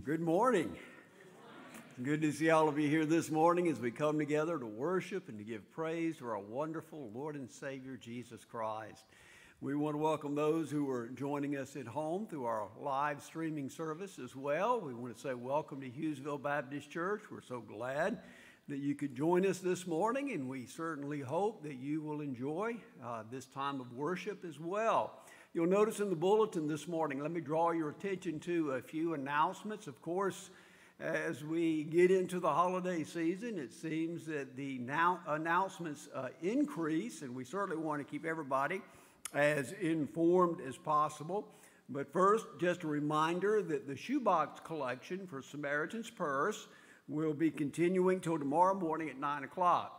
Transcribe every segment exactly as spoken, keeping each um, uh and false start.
Good morning. Good to see all of you here this morning as we come together to worship and to give praise to our wonderful Lord and Savior, Jesus Christ. We want to welcome those who are joining us at home through our live streaming service as well. We want to say welcome to Hughesville Baptist Church. We're so glad that you could join us this morning, and we certainly hope that you will enjoy uh, this time of worship as well. You'll notice in the bulletin this morning, let me draw your attention to a few announcements. Of course, as we get into the holiday season, it seems that the now announcements uh, increase, and we certainly want to keep everybody as informed as possible. But first, just a reminder that the shoebox collection for Samaritan's Purse will be continuing till tomorrow morning at nine o'clock.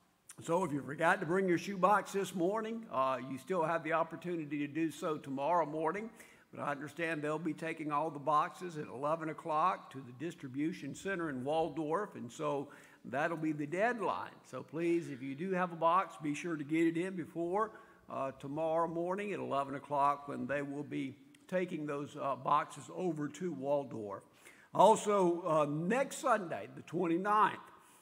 So if you forgot to bring your shoebox this morning, uh, you still have the opportunity to do so tomorrow morning. But I understand they'll be taking all the boxes at eleven o'clock to the distribution center in Waldorf, and so that'll be the deadline. So please, if you do have a box, be sure to get it in before uh, tomorrow morning at eleven o'clock when they will be taking those uh, boxes over to Waldorf. Also, uh, next Sunday, the twenty-ninth,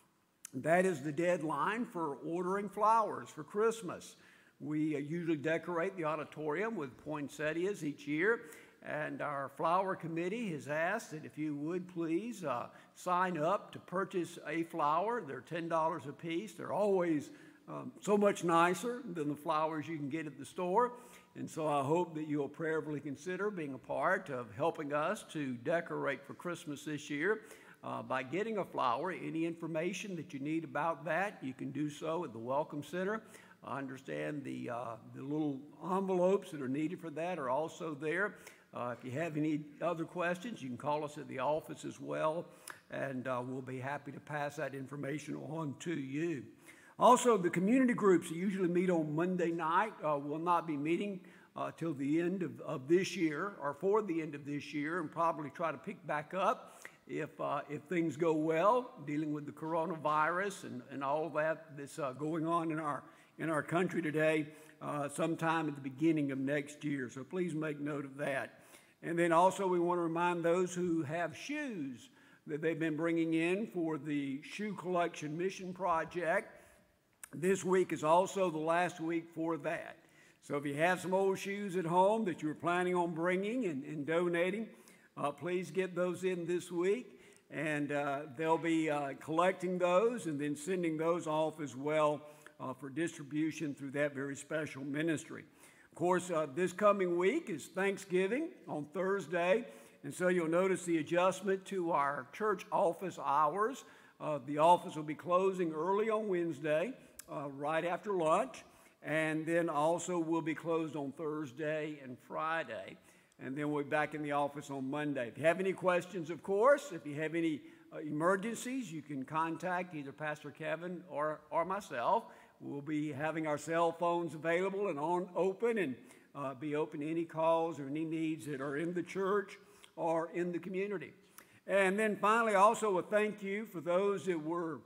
that is the deadline for ordering flowers for Christmas. We uh, usually decorate the auditorium with poinsettias each year, and our flower committee has asked that if you would please uh, sign up to purchase a flower. They're ten dollars a piece. They're always um, so much nicer than the flowers you can get at the store, and so I hope that you'll prayerfully consider being a part of helping us to decorate for Christmas this year. Uh, by getting a flower. Any information that you need about that, you can do so at the Welcome Center. I understand the, uh, the little envelopes that are needed for that are also there. Uh, if you have any other questions, you can call us at the office as well, and uh, we'll be happy to pass that information on to you. Also, the community groups that usually meet on Monday night uh, will not be meeting uh, till the end of, of this year, or for the end of this year, and probably try to pick back up If, uh, if things go well, dealing with the coronavirus and, and all that that's uh, going on in our, in our country today, uh, sometime at the beginning of next year. So please make note of that. And then also we want to remind those who have shoes that they've been bringing in for the Shoe Collection Mission Project. This week is also the last week for that. So if you have some old shoes at home that you were planning on bringing and, and donating, Uh, please get those in this week, and uh, they'll be uh, collecting those and then sending those off as well uh, for distribution through that very special ministry. Of course, uh, this coming week is Thanksgiving on Thursday, and so you'll notice the adjustment to our church office hours. Uh, the office will be closing early on Wednesday, uh, right after lunch, and then also will be closed on Thursday and Friday. And then we'll be back in the office on Monday. If you have any questions, of course, if you have any uh, emergencies, you can contact either Pastor Kevin or, or myself. We'll be having our cell phones available and on open and uh, be open to any calls or any needs that are in the church or in the community. And then finally, also a thank you for those that were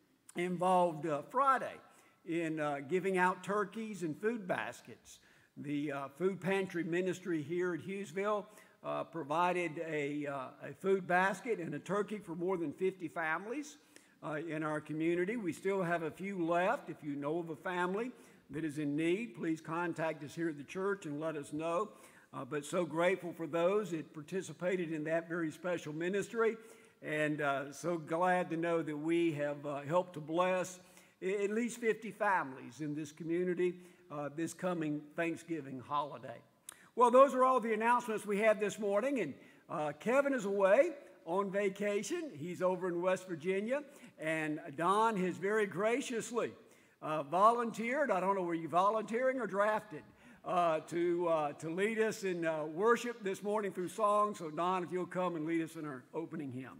involved uh, Friday in uh, giving out turkeys and food baskets. The uh, food pantry ministry here at Hughesville uh, provided a, uh, a food basket and a turkey for more than fifty families uh, in our community. We still have a few left. If you know of a family that is in need, please contact us here at the church and let us know. Uh, but so grateful for those that participated in that very special ministry, and uh, so glad to know that we have uh, helped to bless at least fifty families in this community Uh, this coming Thanksgiving holiday. Well, those are all the announcements we had this morning, and uh, Kevin is away on vacation. He's over in West Virginia, and Don has very graciously uh, volunteered. I don't know, were you volunteering or drafted uh, to, uh, to lead us in uh, worship this morning through song. So Don, if you'll come and lead us in our opening hymn.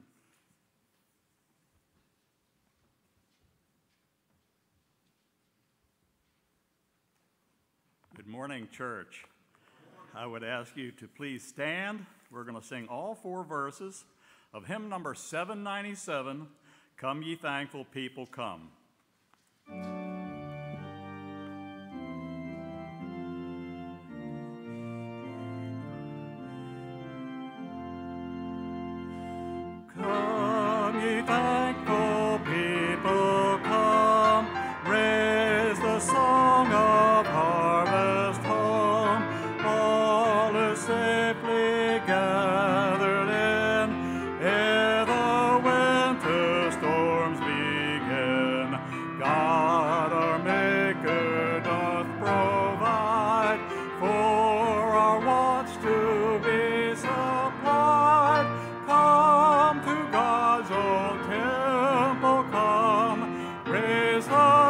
Good morning, church. I would ask you to please stand. We're going to sing all four verses of hymn number seven ninety-seven, Come Ye Thankful People, Come.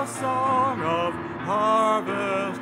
the song of harvest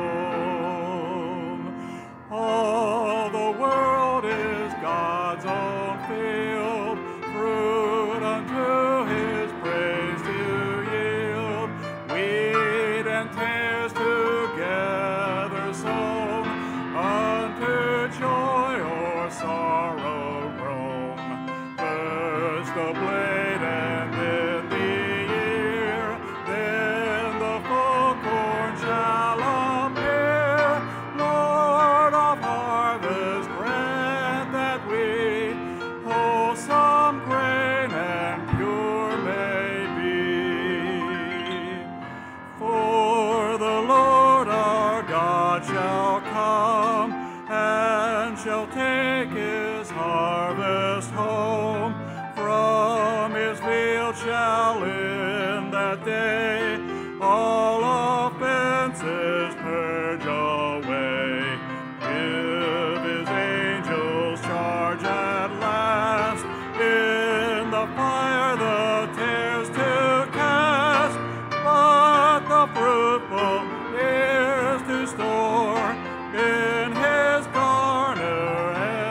home. All the world is God's own field, fruit unto his praise to yield. Wheat and tares together sown, unto joy or sorrow grown. First the blade and then the ear, then the full corn shall appear. Lord of harvest, grant that we wholesome grain and pure may be. For the Lord our God shall come and shall take his harvest home. From his field shall in that day all offenses purge away. Give his angels charge at last in the fire the tares to cast, but the fruitful is to store in his garner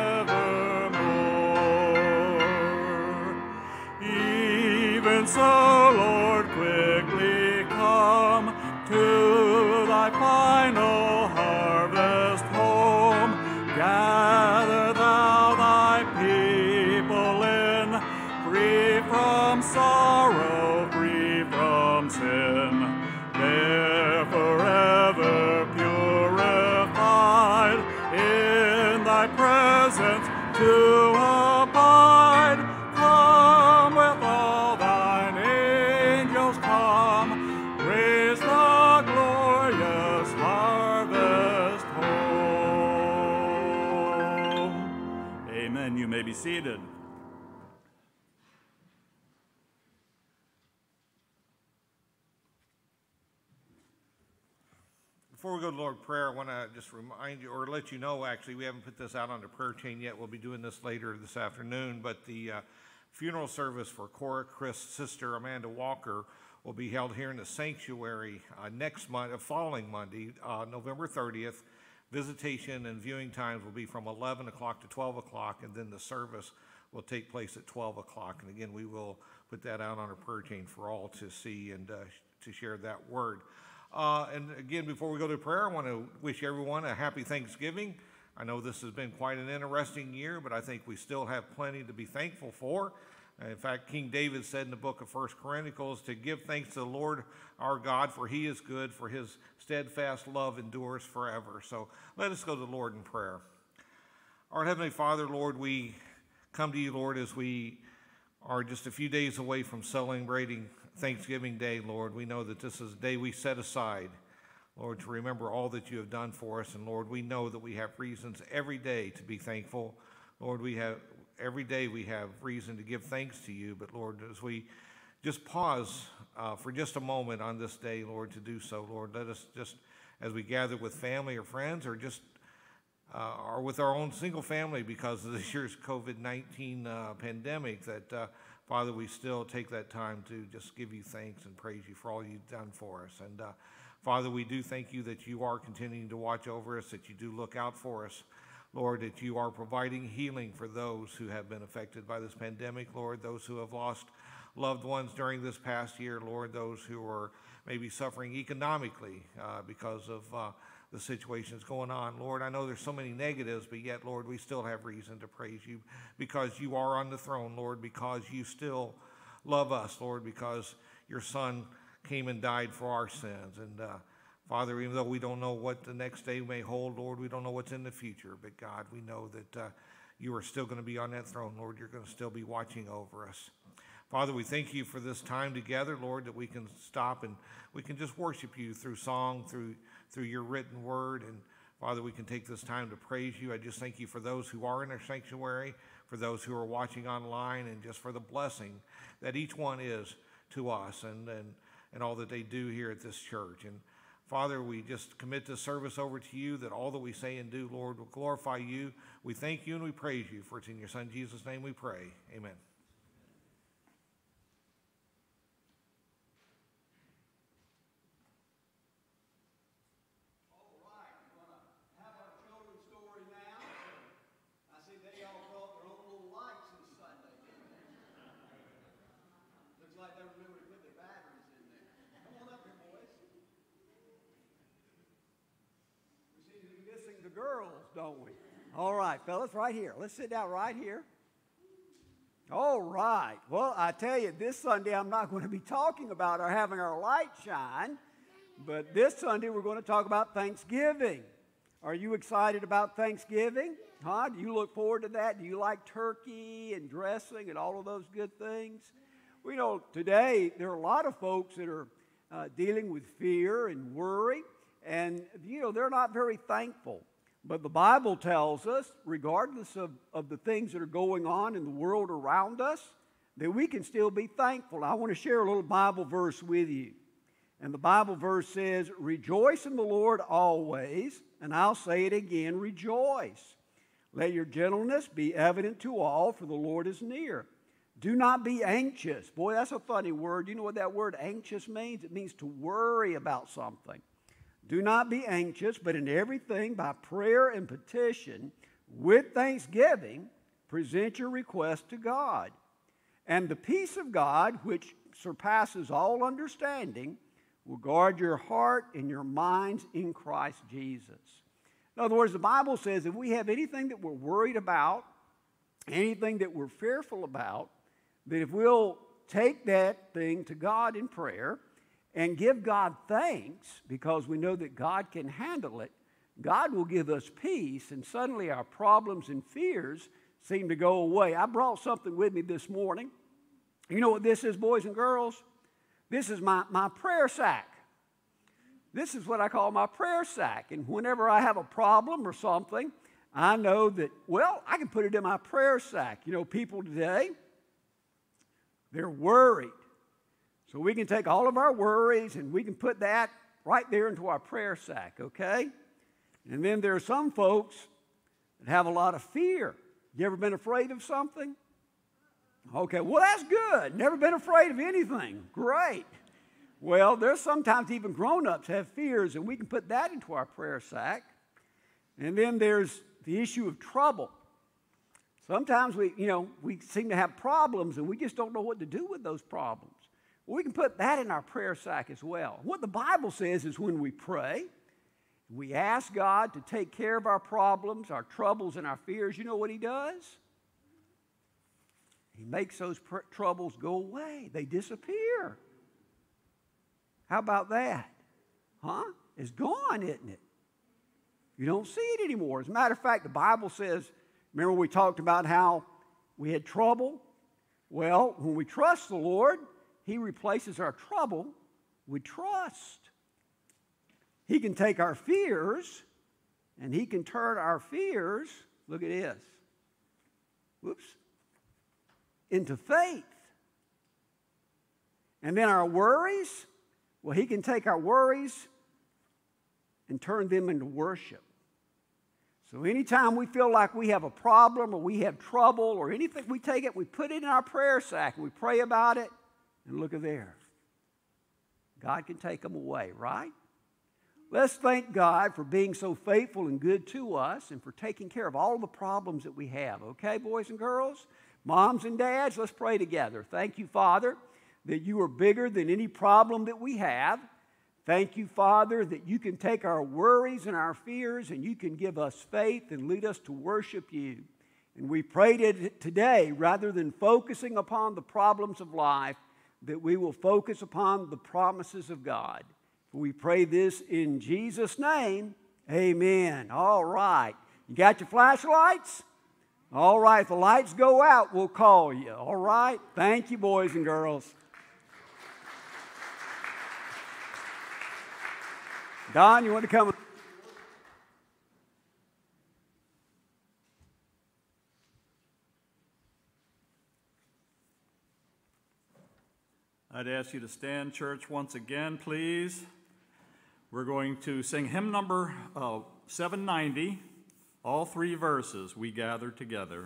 evermore. Even so, Lord, quickly come to thy final harvest home. Gather thou thy people in, free from sorrow, free from sin. They're forever purified, in thy presence to abide. Come with all thine angels, come, raise the glorious harvest home. Amen. You may be seated. Before we go to Lord prayer, I want to just remind you, or let you know, actually, we haven't put this out on the prayer chain yet. We'll be doing this later this afternoon, but the uh, funeral service for Cora Chris' sister, Amanda Walker, will be held here in the sanctuary uh, next month, uh, following Monday, uh, November thirtieth. Visitation and viewing times will be from eleven o'clock to twelve o'clock, and then the service will take place at twelve o'clock. And again, we will put that out on our prayer chain for all to see and uh, to share that word. Uh, and again, before we go to prayer, I want to wish everyone a happy Thanksgiving. I know this has been quite an interesting year, but I think we still have plenty to be thankful for. In fact, King David said in the book of First Chronicles to give thanks to the Lord our God, for he is good, for his steadfast love endures forever. So let us go to the Lord in prayer. Our Heavenly Father, Lord, we come to you, Lord, as we are just a few days away from celebrating Thanksgiving Day, Lord. We know that this is a day we set aside, Lord, to remember all that you have done for us. And Lord, we know that we have reasons every day to be thankful. Lord, we have every day we have reason to give thanks to you. But Lord, as we just pause uh, for just a moment on this day, Lord, to do so, Lord, let us just, as we gather with family or friends, or just uh, or with our own single family because of this year's COVID nineteen uh, pandemic, that uh, Father, we still take that time to just give you thanks and praise you for all you've done for us. And uh, Father, we do thank you that you are continuing to watch over us, that you do look out for us. Lord, that you are providing healing for those who have been affected by this pandemic. Lord, those who have lost loved ones during this past year. Lord, those who are maybe suffering economically uh, because of uh, the situations going on. Lord, I know there's so many negatives, but yet, Lord, we still have reason to praise you because you are on the throne, Lord, because you still love us, Lord, because your Son came and died for our sins. And uh, Father, even though we don't know what the next day may hold, Lord, we don't know what's in the future, but God, we know that uh, you are still going to be on that throne, Lord. You're going to still be watching over us. Father, we thank you for this time together, Lord, that we can stop and we can just worship you through song, through through your written word. And Father, we can take this time to praise you. I just thank you for those who are in our sanctuary, for those who are watching online, and just for the blessing that each one is to us and, and, and all that they do here at this church. And Father, we just commit this service over to you, that all that we say and do, Lord, will glorify you. We thank you and we praise you, for it's in your Son Jesus' name we pray. Amen. don't we? All right, fellas, right here. Let's sit down right here. All right. Well, I tell you, this Sunday I'm not going to be talking about our having our light shine, but this Sunday we're going to talk about Thanksgiving. Are you excited about Thanksgiving? Huh? Do you look forward to that? Do you like turkey and dressing and all of those good things? Well, you know, today there are a lot of folks that are uh, dealing with fear and worry, and, you know, they're not very thankful. But the Bible tells us, regardless of, of the things that are going on in the world around us, that we can still be thankful. I want to share a little Bible verse with you. And the Bible verse says, "Rejoice in the Lord always," and I'll say it again, rejoice. "Let your gentleness be evident to all, for the Lord is near. Do not be anxious." Boy, that's a funny word. You know what that word anxious means? It means to worry about something. "Do not be anxious, but in everything by prayer and petition, with thanksgiving, present your request to God. And the peace of God, which surpasses all understanding, will guard your heart and your minds in Christ Jesus." In other words, the Bible says if we have anything that we're worried about, anything that we're fearful about, that if we'll take that thing to God in prayer and give God thanks, because we know that God can handle it, God will give us peace, and suddenly our problems and fears seem to go away. I brought something with me this morning. You know what this is, boys and girls? This is my, my prayer sack. This is what I call my prayer sack. And whenever I have a problem or something, I know that, well, I can put it in my prayer sack. You know, people today, they're worried. So we can take all of our worries and we can put that right there into our prayer sack, okay? And then there are some folks that have a lot of fear. You ever been afraid of something? Okay, well, that's good. Never been afraid of anything. Great. Well, there's sometimes even grown-ups have fears, and we can put that into our prayer sack. And then there's the issue of trouble. Sometimes we, you know, we seem to have problems, and we just don't know what to do with those problems. Well, we can put that in our prayer sack as well. What the Bible says is when we pray, we ask God to take care of our problems, our troubles, and our fears, you know what He does? He makes those pr- troubles go away. They disappear. How about that? Huh? It's gone, isn't it? You don't see it anymore. As a matter of fact, the Bible says, remember we talked about how we had trouble? Well, when we trust the Lord, He replaces our trouble with trust. He can take our fears and He can turn our fears, look at this, whoops, into faith. And then our worries, well, He can take our worries and turn them into worship. So anytime we feel like we have a problem or we have trouble or anything, we take it, we put it in our prayer sack and we pray about it, and look at there. God can take them away, right? Let's thank God for being so faithful and good to us and for taking care of all the problems that we have. Okay, boys and girls? Moms and dads, let's pray together. Thank you, Father, that You are bigger than any problem that we have. Thank You, Father, that You can take our worries and our fears and You can give us faith and lead us to worship You. And we pray today, rather than focusing upon the problems of life, that we will focus upon the promises of God. We pray this in Jesus' name. Amen. All right. You got your flashlights? All right. If the lights go out, we'll call you. All right. Thank you, boys and girls. Don, you want to come? I'd ask you to stand, church, once again, please. We're going to sing hymn number uh, seven ninety, all three verses, "We Gather Together."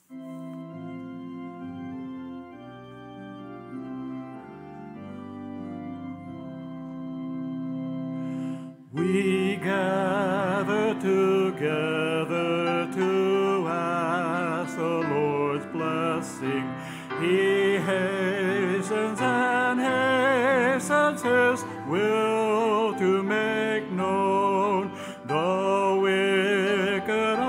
We gather together to ask the Lord's blessing. He hastens and hastens His will to make known. The wicked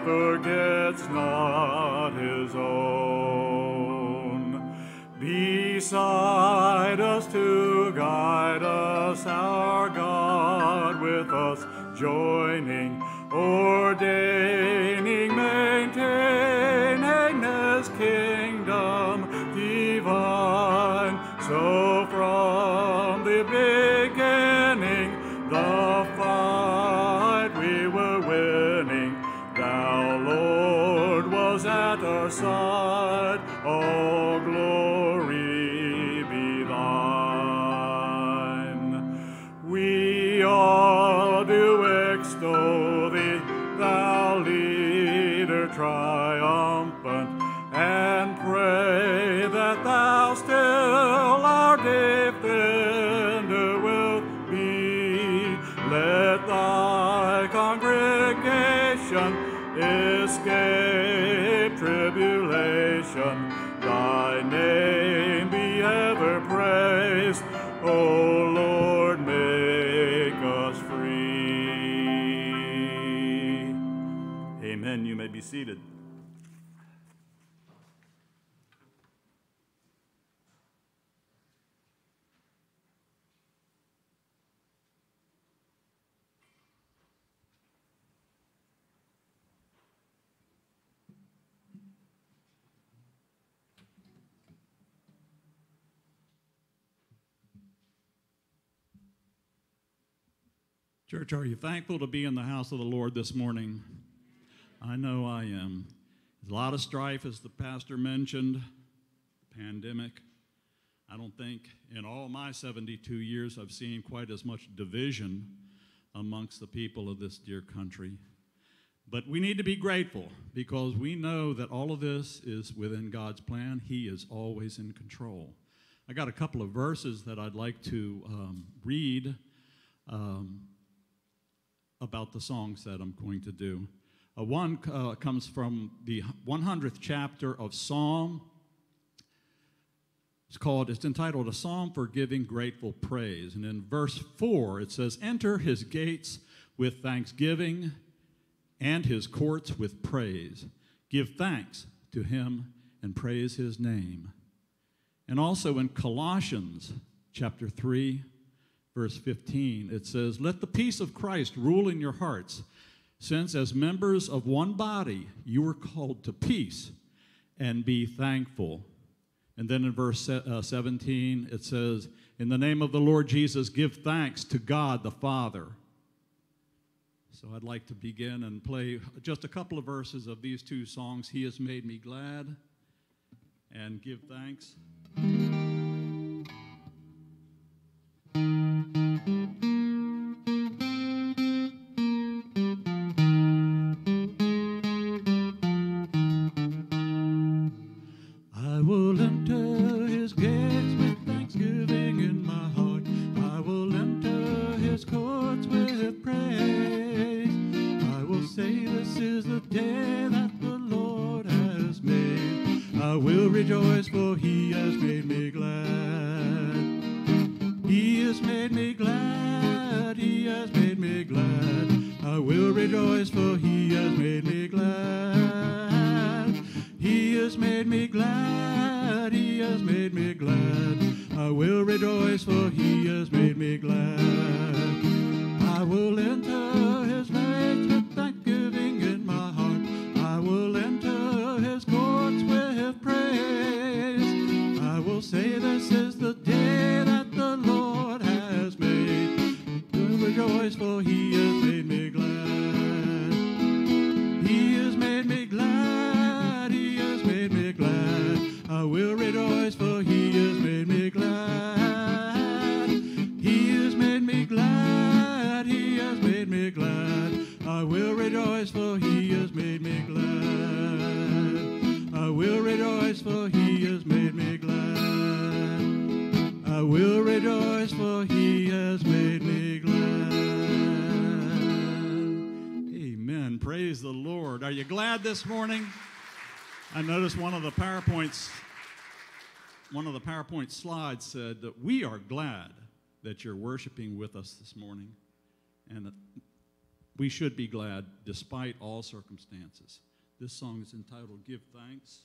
forgets not his own. Beside us to guide us, our God with us joining, ordaining, maintaining his kingdom divine. So from the beginning, the fight we were winning, thou, Lord, was at our side. All glory be thine. We all do extol thee, thou leader triumphant, and pray that thou still our defender wilt be. Let thy congregation escape tribulation, thy name be ever praised. O Lord, make us free. Amen. You may be seated. Church, are you thankful to be in the house of the Lord this morning? I know I am. There's a lot of strife, as the pastor mentioned, pandemic. I don't think in all my seventy-two years I've seen quite as much division amongst the people of this dear country. But we need to be grateful because we know that all of this is within God's plan. He is always in control. I got a couple of verses that I'd like to um, read um, about the songs that I'm going to do. Uh, one uh, comes from the one hundredth chapter of Psalm. It's called, it's entitled, A Psalm for Giving Grateful Praise. And in verse four, it says, enter his gates with thanksgiving and his courts with praise. Give thanks to him and praise his name. And also in Colossians chapter three, verse fifteen, it says, let the peace of Christ rule in your hearts, since as members of one body you are called to peace, and be thankful. And then in verse seventeen, it says, in the name of the Lord Jesus, give thanks to God the Father. So I'd like to begin and play just a couple of verses of these two songs, He Has Made Me Glad and Give Thanks. I will enter his gates with thanksgiving in my heart. I will enter his courts with praise. I will say this is the day that the Lord has made. I will rejoice, for he has made me glad. He has made me glad. He has made me glad. I will rejoice, for he has made me glad. He has made me glad. He has made me glad. I will rejoice, for he has made me glad. I will enter his gates with thanksgiving in my heart. I will enter his courts with praise. I will say this is the day that the Lord has made. I will rejoice, for he has made me glad. He has made me glad. He has made me glad. I will rejoice, for he has made me glad. He has made me glad. He has made me glad. I will rejoice, for he has made me glad. I will rejoice, for he has made me glad. I will rejoice, for he has made me glad. Amen. Praise the Lord. Are you glad this morning? I noticed one of the PowerPoints, one of the PowerPoint slides said that we are glad that you're worshiping with us this morning. And we should be glad despite all circumstances. This song is entitled Give Thanks.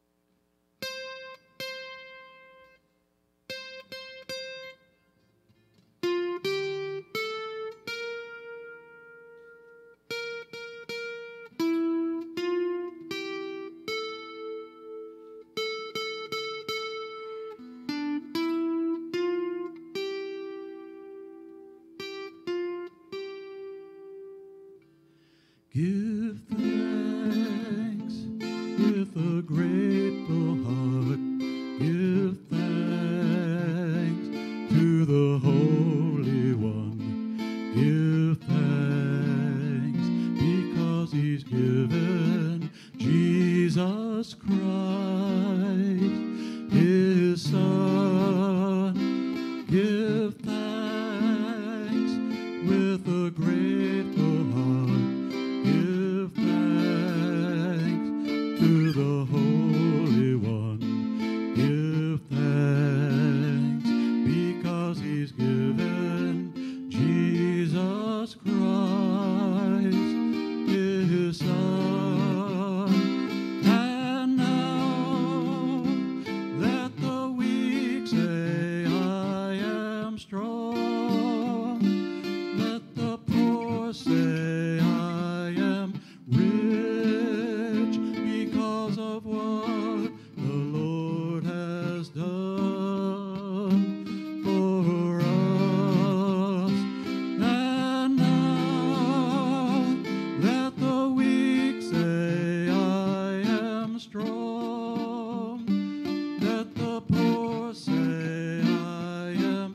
Give thanks with a grateful heart. Give thanks to the Holy One. Give thanks because He's given Jesus Christ, His Son. Give thanks with a grateful heart. Give thanks to the Holy One. Give thanks because He's given Jesus Christ, His Son. And now let the weak say, I am strong. Let the poor say, I am rich because of what the Lord has done for us. And now let the weak say, I am strong. Let the poor say, I am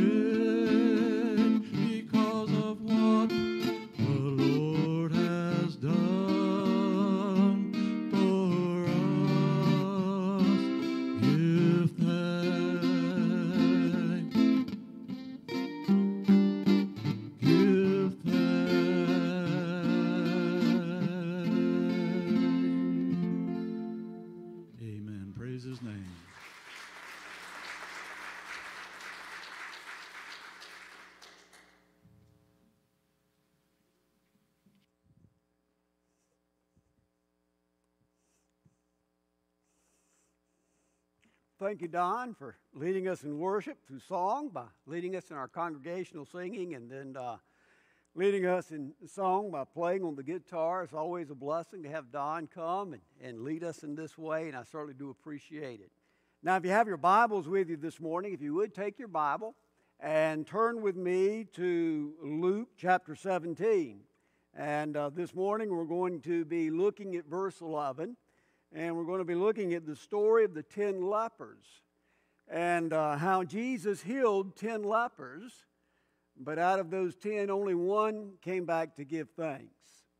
rich because of what the Lord has done for us. Give thanks. Give thanks. Amen. Praise His name. Thank you, Don, for leading us in worship through song, by leading us in our congregational singing, and then uh, leading us in song by playing on the guitar. It's always a blessing to have Don come and, and lead us in this way, and I certainly do appreciate it. Now, if you have your Bibles with you this morning, if you would take your Bible and turn with me to Luke chapter seventeen. And uh, this morning we're going to be looking at verse eleven. And we're going to be looking at the story of the ten lepers and uh, how Jesus healed ten lepers, but out of those ten, only one came back to give thanks.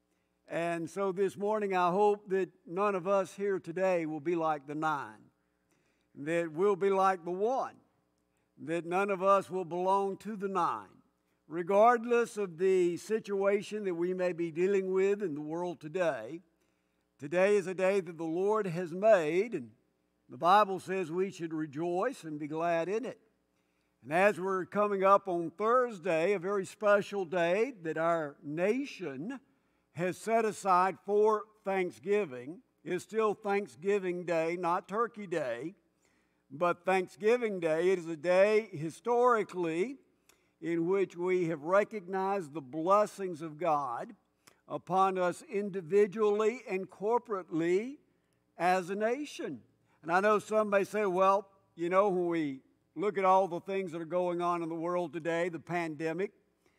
And so this morning, I hope that none of us here today will be like the nine, that we'll be like the one, that none of us will belong to the nine, regardless of the situation that we may be dealing with in the world today. Today is a day that the Lord has made, and the Bible says we should rejoice and be glad in it. And as we're coming up on Thursday, a very special day that our nation has set aside for Thanksgiving, is still Thanksgiving Day, not Turkey Day, but Thanksgiving Day. It is a day historically in which we have recognized the blessings of God upon us individually and corporately as a nation. And I know some may say, well, you know, when we look at all the things that are going on in the world today, the pandemic,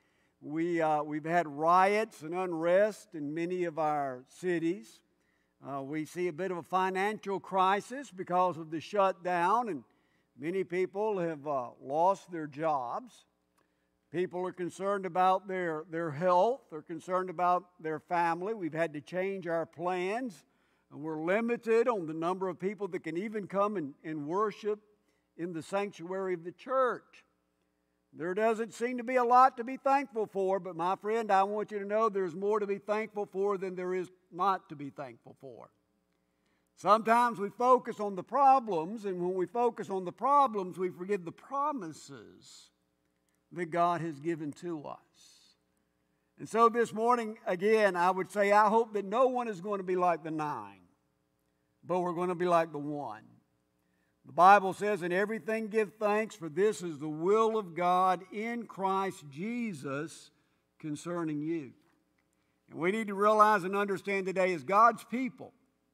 we, uh, we've had riots and unrest in many of our cities. Uh, we see a bit of a financial crisis because of the shutdown, and many people have uh, lost their jobs. People are concerned about their, their health. They're concerned about their family. We've had to change our plans. And we're limited on the number of people that can even come and, and worship in the sanctuary of the church. There doesn't seem to be a lot to be thankful for, but my friend, I want you to know there's more to be thankful for than there is not to be thankful for. Sometimes we focus on the problems, and when we focus on the problems, we forget the promises that God has given to us. And so this morning, again, I would say I hope that no one is going to be like the nine, but we're going to be like the one. The Bible says, "In everything give thanks, for this is the will of God in Christ Jesus concerning you." And we need to realize and understand today, as God's people,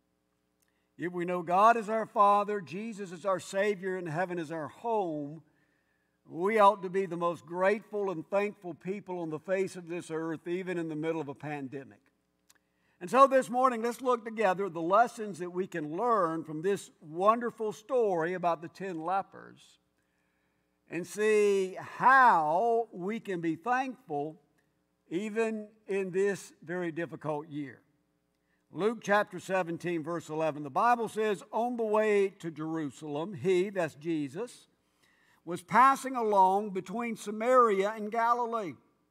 if we know God is our Father, Jesus is our Savior, and heaven is our home, we ought to be the most grateful and thankful people on the face of this earth, even in the middle of a pandemic. And so this morning, let's look together at the lessons that we can learn from this wonderful story about the ten lepers and see how we can be thankful even in this very difficult year. Luke chapter seventeen, verse eleven, the Bible says, "On the way to Jerusalem, he," that's Jesus, "was passing along between Samaria and Galilee.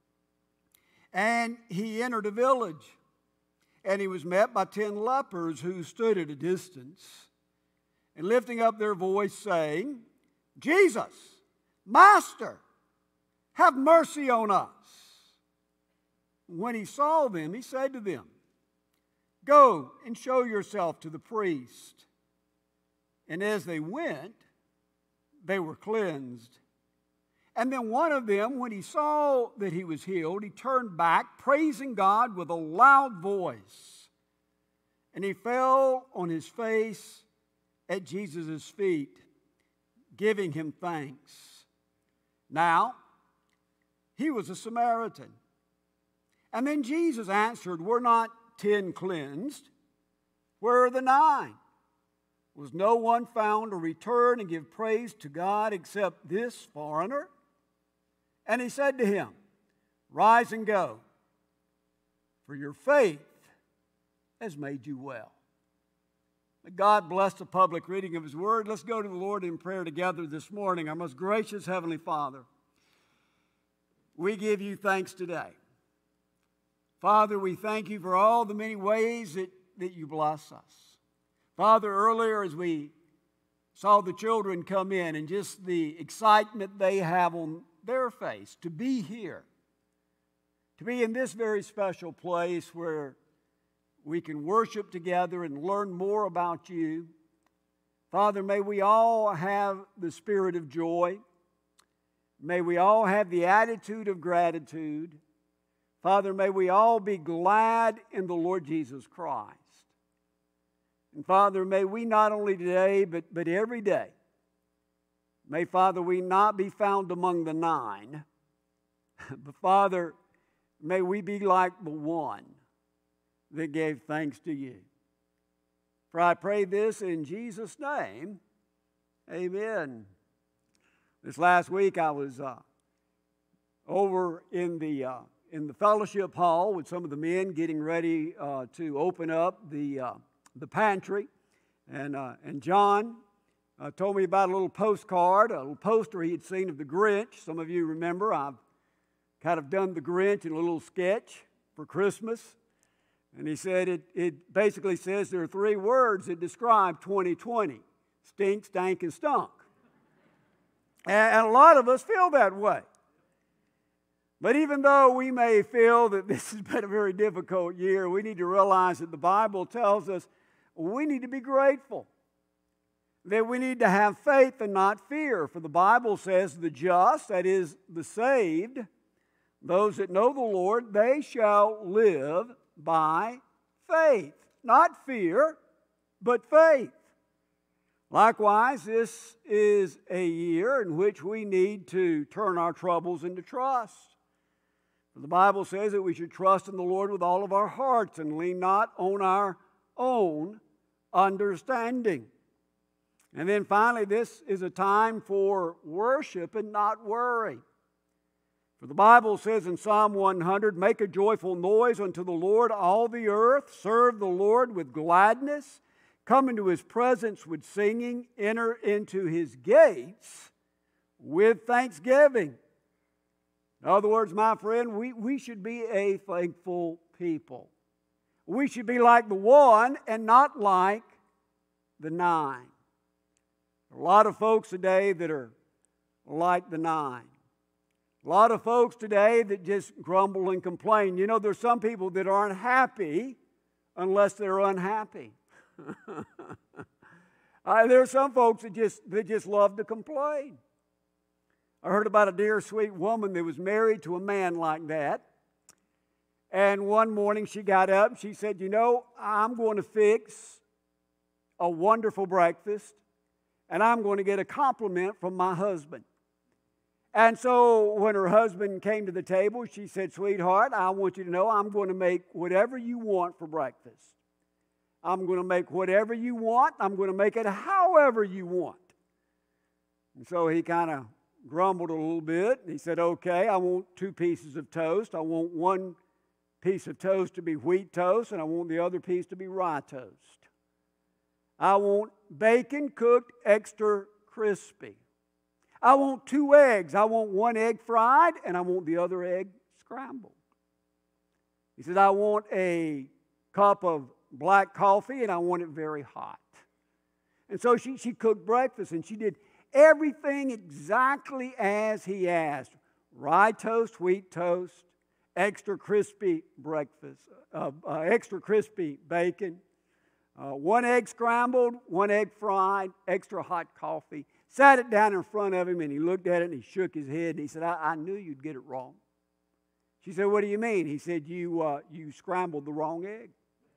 And he entered a village, and he was met by ten lepers who stood at a distance, and lifting up their voice, saying, 'Jesus, Master, have mercy on us.' When he saw them, he said to them, 'Go and show yourself to the priest.' And as they went, they were cleansed. And then one of them, when he saw that he was healed, he turned back, praising God with a loud voice. And he fell on his face at Jesus' feet, giving him thanks. Now, he was a Samaritan. And then Jesus answered, 'Were not ten cleansed? Where are the nine? Was no one found to return and give praise to God except this foreigner?' And he said to him, 'Rise and go, for your faith has made you well.'" May God bless the public reading of His Word. Let's go to the Lord in prayer together this morning. Our most gracious Heavenly Father, we give you thanks today. Father, we thank you for all the many ways that, that you bless us. Father, earlier as we saw the children come in and just the excitement they have on their face to be here, to be in this very special place where we can worship together and learn more about you. Father, may we all have the spirit of joy. May we all have the attitude of gratitude. Father, may we all be glad in the Lord Jesus Christ. And Father, may we not only today, but, but every day, may, Father, we not be found among the nine, but Father, may we be like the one that gave thanks to you. For I pray this in Jesus' name, amen. This last week I was uh, over in the... Uh, in the fellowship hall with some of the men getting ready uh, to open up the, uh, the pantry. And, uh, and John uh, told me about a little postcard, a little poster he had seen of the Grinch. Some of you remember I've kind of done the Grinch in a little sketch for Christmas. And he said it, it basically says there are three words that describe twenty twenty. Stink, stank, and stunk. And, and a lot of us feel that way. But even though we may feel that this has been a very difficult year, we need to realize that the Bible tells us we need to be grateful. That we need to have faith and not fear. For the Bible says the just, that is the saved, those that know the Lord, they shall live by faith. Not fear, but faith. Likewise, this is a year in which we need to turn our troubles into trust. The Bible says that we should trust in the Lord with all of our hearts and lean not on our own understanding. And then finally, this is a time for worship and not worry. For the Bible says in Psalm one hundred, "Make a joyful noise unto the Lord, all the earth. Serve the Lord with gladness. Come into His presence with singing. Enter into His gates with thanksgiving." In other words, my friend, we, we should be a thankful people. We should be like the one and not like the nine. There are a lot of folks today that are like the nine. A lot of folks today that just grumble and complain. You know, there's some people that aren't happy unless they're unhappy. uh, there are some folks that just, that just love to complain. I heard about a dear sweet woman that was married to a man like that. And one morning she got up and she said, you know, I'm going to fix a wonderful breakfast and I'm going to get a compliment from my husband. And so when her husband came to the table, she said, sweetheart, I want you to know I'm going to make whatever you want for breakfast. I'm going to make whatever you want. I'm going to make it however you want. And so he kind of grumbled a little bit. He said, okay, I want two pieces of toast. I want one piece of toast to be wheat toast, and I want the other piece to be rye toast. I want bacon cooked extra crispy. I want two eggs. I want one egg fried, and I want the other egg scrambled. He said, I want a cup of black coffee, and I want it very hot. And so she, she cooked breakfast, and she did everything exactly as he asked. Rye toast, wheat toast, extra crispy breakfast, uh, uh, extra crispy bacon, uh, one egg scrambled, one egg fried, extra hot coffee. Sat it down in front of him, and he looked at it, and he shook his head, and he said, I, I knew you'd get it wrong. She said, what do you mean? He said, you, uh, you scrambled the wrong egg.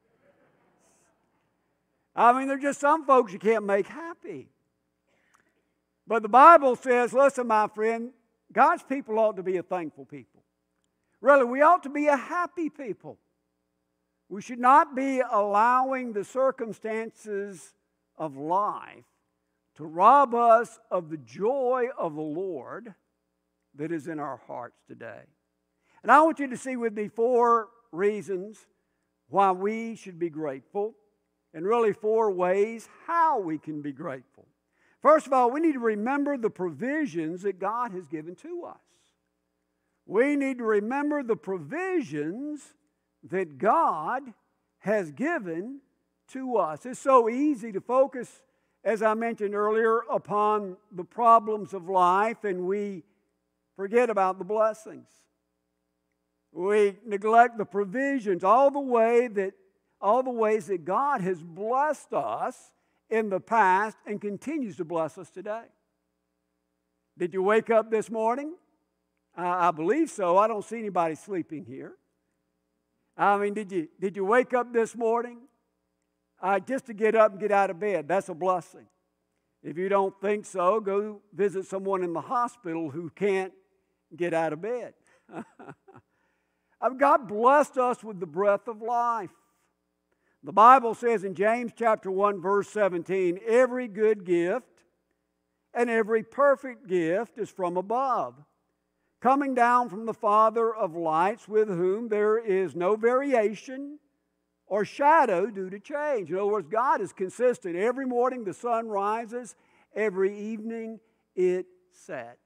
I mean, there's just some folks you can't make happy. But the Bible says, listen, my friend, God's people ought to be a thankful people. Really, we ought to be a happy people. We should not be allowing the circumstances of life to rob us of the joy of the Lord that is in our hearts today. And I want you to see with me four reasons why we should be grateful, and really four ways how we can be grateful. First of all, we need to remember the provisions that God has given to us. We need to remember the provisions that God has given to us. It's so easy to focus, as I mentioned earlier, upon the problems of life, and we forget about the blessings. We neglect the provisions, all the way that, all the ways that God has blessed us in the past and continues to bless us today. Did you wake up this morning? Uh, I believe so. I don't see anybody sleeping here. I mean, did you, did you wake up this morning? Uh, just to get up and get out of bed. That's a blessing. If you don't think so, go visit someone in the hospital who can't get out of bed. God blessed us with the breath of life. The Bible says in James chapter one, verse seventeen, every good gift and every perfect gift is from above, coming down from the Father of lights, with whom there is no variation or shadow due to change. In other words, God is consistent. Every morning the sun rises, every evening it sets.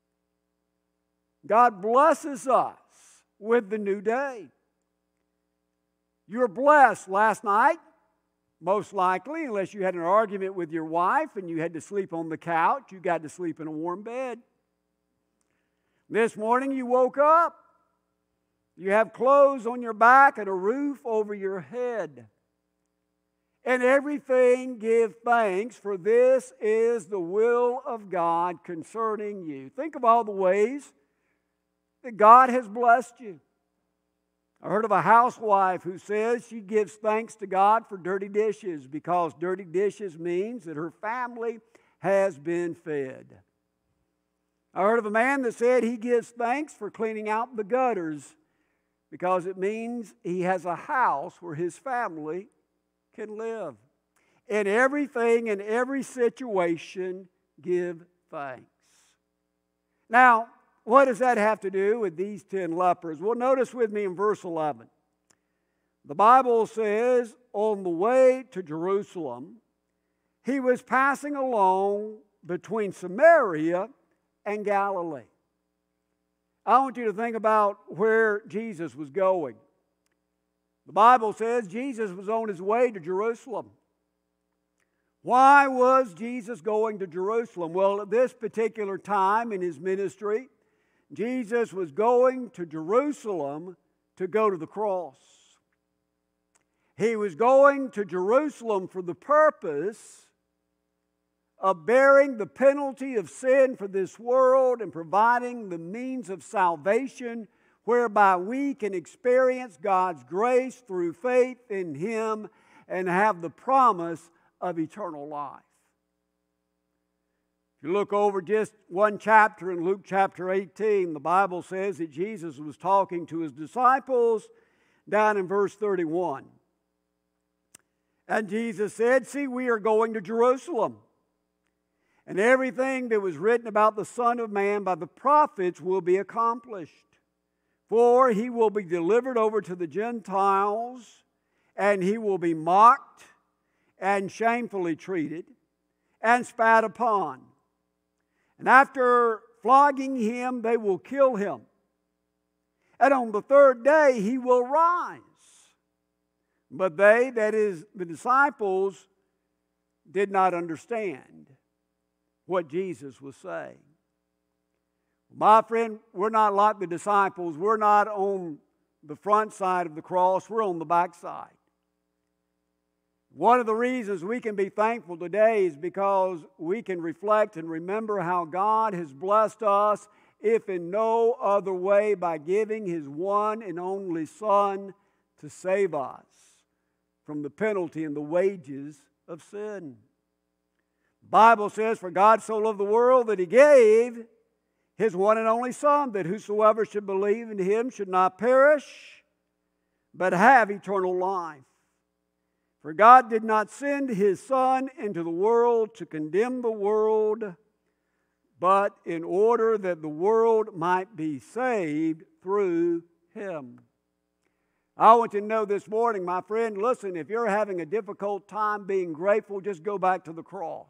God blesses us with the new day. You were blessed last night, most likely, unless you had an argument with your wife and you had to sleep on the couch. You got to sleep in a warm bed. This morning you woke up. You have clothes on your back and a roof over your head. And everything give thanks, for this is the will of God concerning you. Think of all the ways that God has blessed you. I heard of a housewife who says she gives thanks to God for dirty dishes, because dirty dishes means that her family has been fed. I heard of a man that said he gives thanks for cleaning out the gutters, because it means he has a house where his family can live. In everything, in every situation, give thanks. Now, what does that have to do with these ten lepers? Well, notice with me in verse eleven. The Bible says, on the way to Jerusalem, he was passing along between Samaria and Galilee. I want you to think about where Jesus was going. The Bible says Jesus was on his way to Jerusalem. Why was Jesus going to Jerusalem? Well, at this particular time in his ministry, Jesus was going to Jerusalem to go to the cross. He was going to Jerusalem for the purpose of bearing the penalty of sin for this world and providing the means of salvation whereby we can experience God's grace through faith in Him and have the promise of eternal life. If you look over just one chapter in Luke chapter eighteen, the Bible says that Jesus was talking to His disciples down in verse thirty-one. And Jesus said, "See, we are going to Jerusalem, and everything that was written about the Son of Man by the prophets will be accomplished. For He will be delivered over to the Gentiles, and He will be mocked and shamefully treated and spat upon. And after flogging Him, they will kill Him. And on the third day He will rise." But they, that is, the disciples, did not understand what Jesus was saying. My friend, we're not like the disciples. We're not on the front side of the cross. We're on the back side. One of the reasons we can be thankful today is because we can reflect and remember how God has blessed us, if in no other way, by giving His one and only Son to save us from the penalty and the wages of sin. The Bible says, "For God so loved the world that He gave His one and only Son, that whosoever should believe in Him should not perish, but have eternal life. For God did not send His Son into the world to condemn the world, but in order that the world might be saved through Him." I want you to know this morning, my friend, listen, if you're having a difficult time being grateful, just go back to the cross.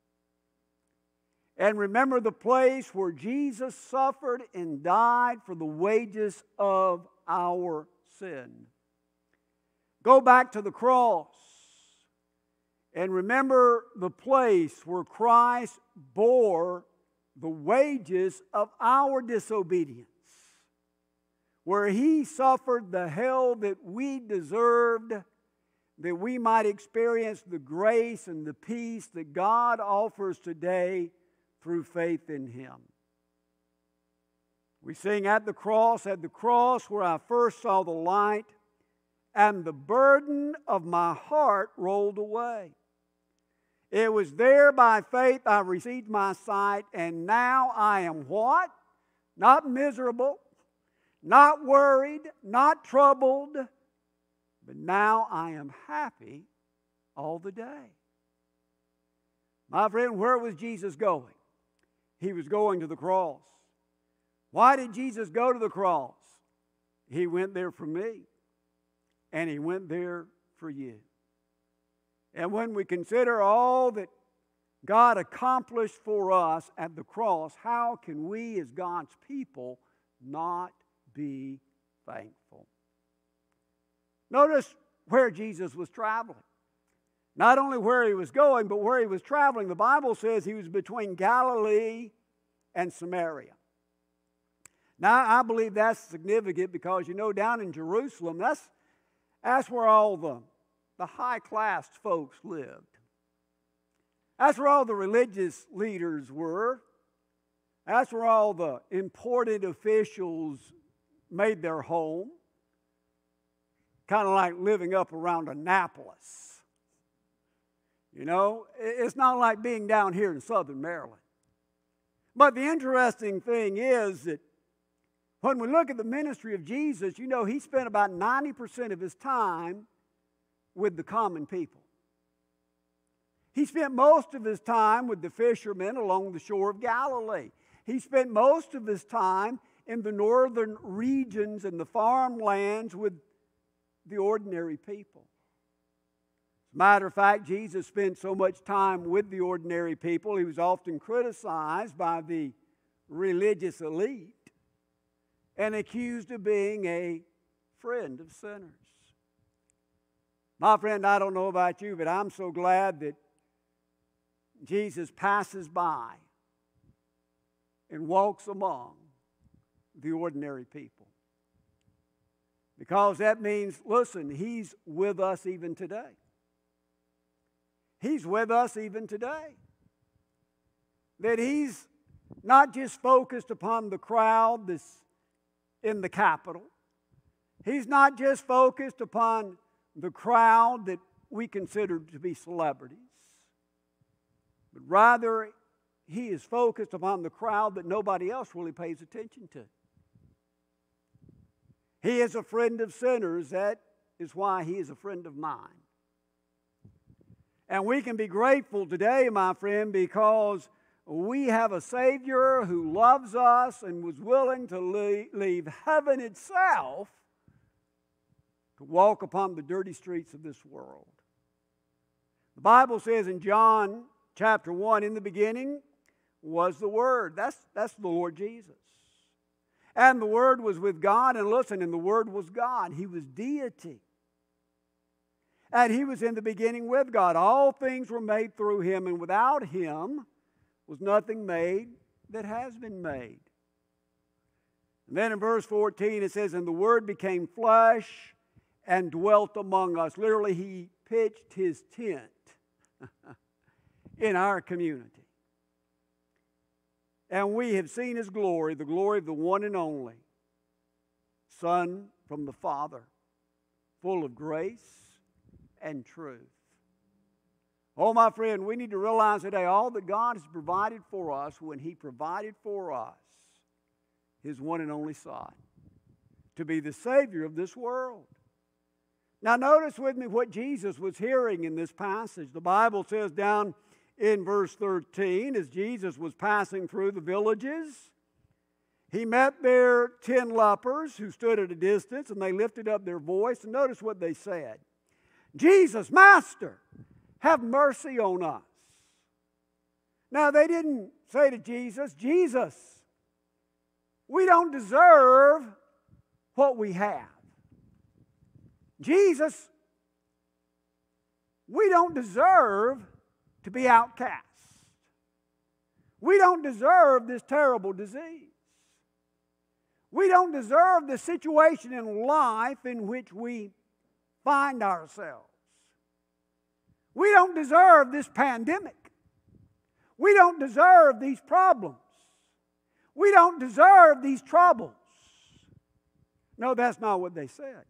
And remember the place where Jesus suffered and died for the wages of our sin. Go back to the cross and remember the place where Christ bore the wages of our disobedience, where He suffered the hell that we deserved, that we might experience the grace and the peace that God offers today through faith in Him. We sing, "At the cross, at the cross where I first saw the light, and the burden of my heart rolled away. It was there by faith I received my sight, and now I am" what? Not miserable, not worried, not troubled, but now I am happy all the day. My friend, where was Jesus going? He was going to the cross. Why did Jesus go to the cross? He went there for me, and He went there for you. And when we consider all that God accomplished for us at the cross, how can we as God's people not be thankful? Notice where Jesus was traveling. Not only where He was going, but where He was traveling. The Bible says He was between Galilee and Samaria. Now, I believe that's significant because, you know, down in Jerusalem, that's, that's where all the, the high-class folks lived. That's where all the religious leaders were. That's where all the important officials made their home. Kind of like living up around Annapolis. You know, it's not like being down here in southern Maryland. But the interesting thing is that when we look at the ministry of Jesus, you know, He spent about ninety percent of His time with the common people. He spent most of His time with the fishermen along the shore of Galilee. He spent most of His time in the northern regions and the farmlands with the ordinary people. As a matter of fact, Jesus spent so much time with the ordinary people, He was often criticized by the religious elite and accused of being a friend of sinners. My friend, I don't know about you, but I'm so glad that Jesus passes by and walks among the ordinary people. Because that means, listen, He's with us even today. He's with us even today. That He's not just focused upon the crowd that's in the Capitol. He's not just focused upon the crowd that we consider to be celebrities. But rather, He is focused upon the crowd that nobody else really pays attention to. He is a friend of sinners. That is why He is a friend of mine. And we can be grateful today, my friend, because we have a Savior who loves us and was willing to leave heaven itself to walk upon the dirty streets of this world. The Bible says in John chapter one, in the beginning was the Word. That's, that's the Lord Jesus. And the Word was with God, and listen, and the Word was God. He was deity. And He was in the beginning with God. All things were made through Him, and without Him was nothing made that has been made. And then in verse fourteen it says, and the Word became flesh and dwelt among us. Literally, He pitched His tent in our community. And we have seen His glory, the glory of the one and only Son from the Father, full of grace and truth. Oh, my friend, we need to realize today all that God has provided for us when He provided for us His one and only Son to be the Savior of this world. Now, notice with me what Jesus was hearing in this passage. The Bible says down in verse thirteen, as Jesus was passing through the villages, He met there ten lepers who stood at a distance, and they lifted up their voice. And notice what they said. Jesus, Master, have mercy on us. Now, they didn't say to Jesus, Jesus, we don't deserve what we have. Jesus, we don't deserve to be outcast. We don't deserve this terrible disease. We don't deserve the situation in life in which we find ourselves. We don't deserve this pandemic. We don't deserve these problems. We don't deserve these troubles. No, that's not what they said.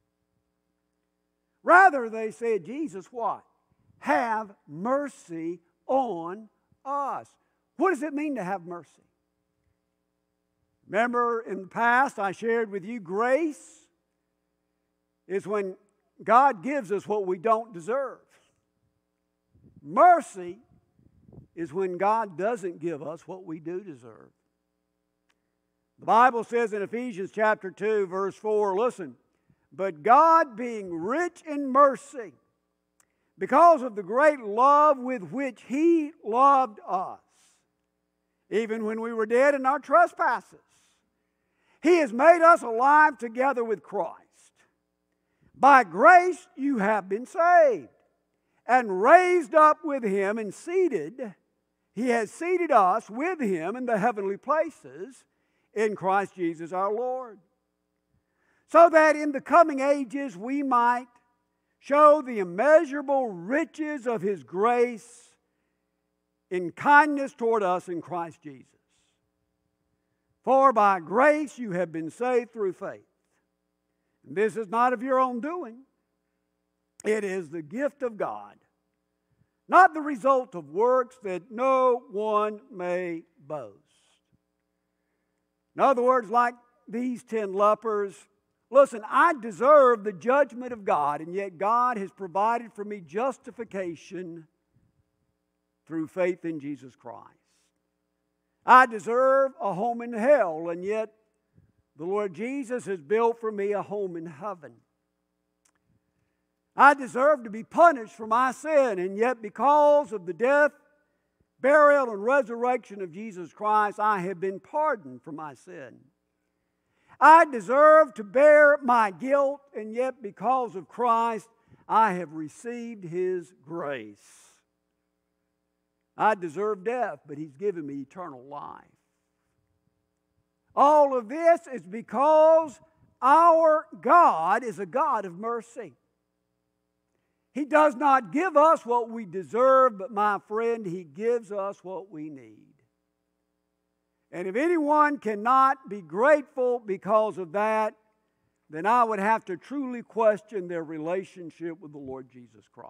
Rather, they said, Jesus, what? Have mercy on us. What does it mean to have mercy? Remember, in the past, I shared with you, grace is when God gives us what we don't deserve. Mercy is when God doesn't give us what we do deserve. The Bible says in Ephesians chapter two, verse four, listen, but God being rich in mercy, because of the great love with which He loved us, even when we were dead in our trespasses, He has made us alive together with Christ. By grace you have been saved, and raised up with Him and seated, He has seated us with Him in the heavenly places in Christ Jesus our Lord, so that in the coming ages we might show the immeasurable riches of His grace in kindness toward us in Christ Jesus. For by grace you have been saved through faith. And this is not of your own doing. It is the gift of God, not the result of works, that no one may boast. In other words, like these ten lepers, listen, I deserve the judgment of God, and yet God has provided for me justification through faith in Jesus Christ. I deserve a home in hell, and yet the Lord Jesus has built for me a home in heaven. I deserve to be punished for my sin, and yet because of the death, burial, and resurrection of Jesus Christ, I have been pardoned for my sin. I deserve to bear my guilt, and yet because of Christ, I have received His grace. I deserve death, but He's given me eternal life. All of this is because our God is a God of mercy. He does not give us what we deserve, but my friend, He gives us what we need. And if anyone cannot be grateful because of that, then I would have to truly question their relationship with the Lord Jesus Christ.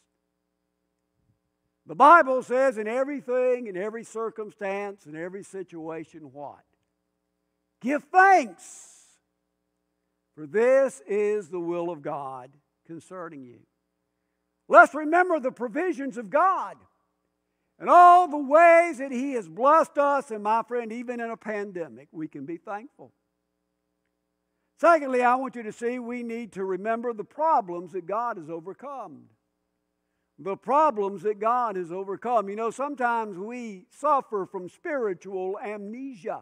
The Bible says in everything, in every circumstance, in every situation, what? Give thanks, for this is the will of God concerning you. Let's remember the provisions of God and all the ways that He has blessed us. And my friend, even in a pandemic, we can be thankful. Secondly, I want you to see we need to remember the problems that God has overcome. The problems that God has overcome. You know, sometimes we suffer from spiritual amnesia.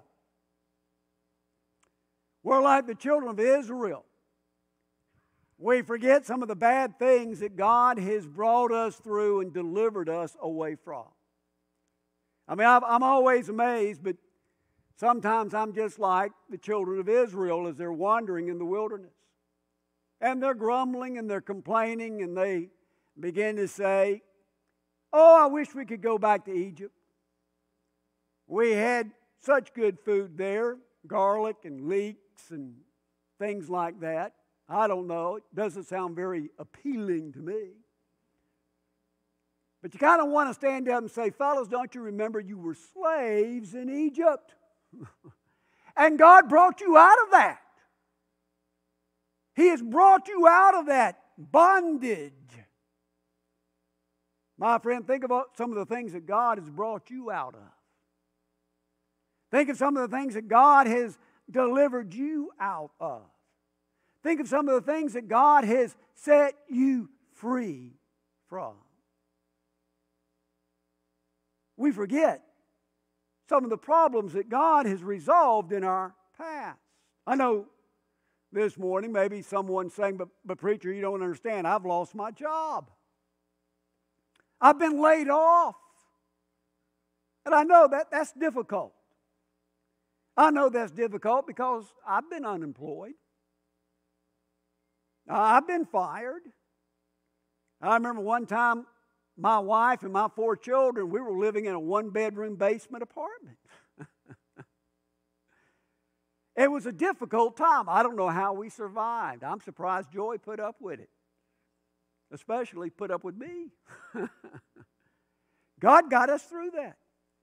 We're like the children of Israel. We forget some of the bad things that God has brought us through and delivered us away from. I mean, I'm always amazed, but sometimes I'm just like the children of Israel as they're wandering in the wilderness. And they're grumbling and they're complaining and they begin to say, oh, I wish we could go back to Egypt. We had such good food there, garlic and leeks and things like that. I don't know. It doesn't sound very appealing to me. But you kind of want to stand up and say, fellas, don't you remember you were slaves in Egypt? And God brought you out of that. He has brought you out of that bondage. My friend, think about some of the things that God has brought you out of. Think of some of the things that God has delivered you out of. Think of some of the things that God has set you free from. We forget some of the problems that God has resolved in our past. I know this morning maybe someone's saying, but, but preacher, you don't understand. I've lost my job. I've been laid off. And I know that that's difficult. I know that's difficult because I've been unemployed. I've been fired. I remember one time my wife and my four children, we were living in a one-bedroom basement apartment. It was a difficult time. I don't know how we survived. I'm surprised Joy put up with it. Especially put up with me. God got us through that.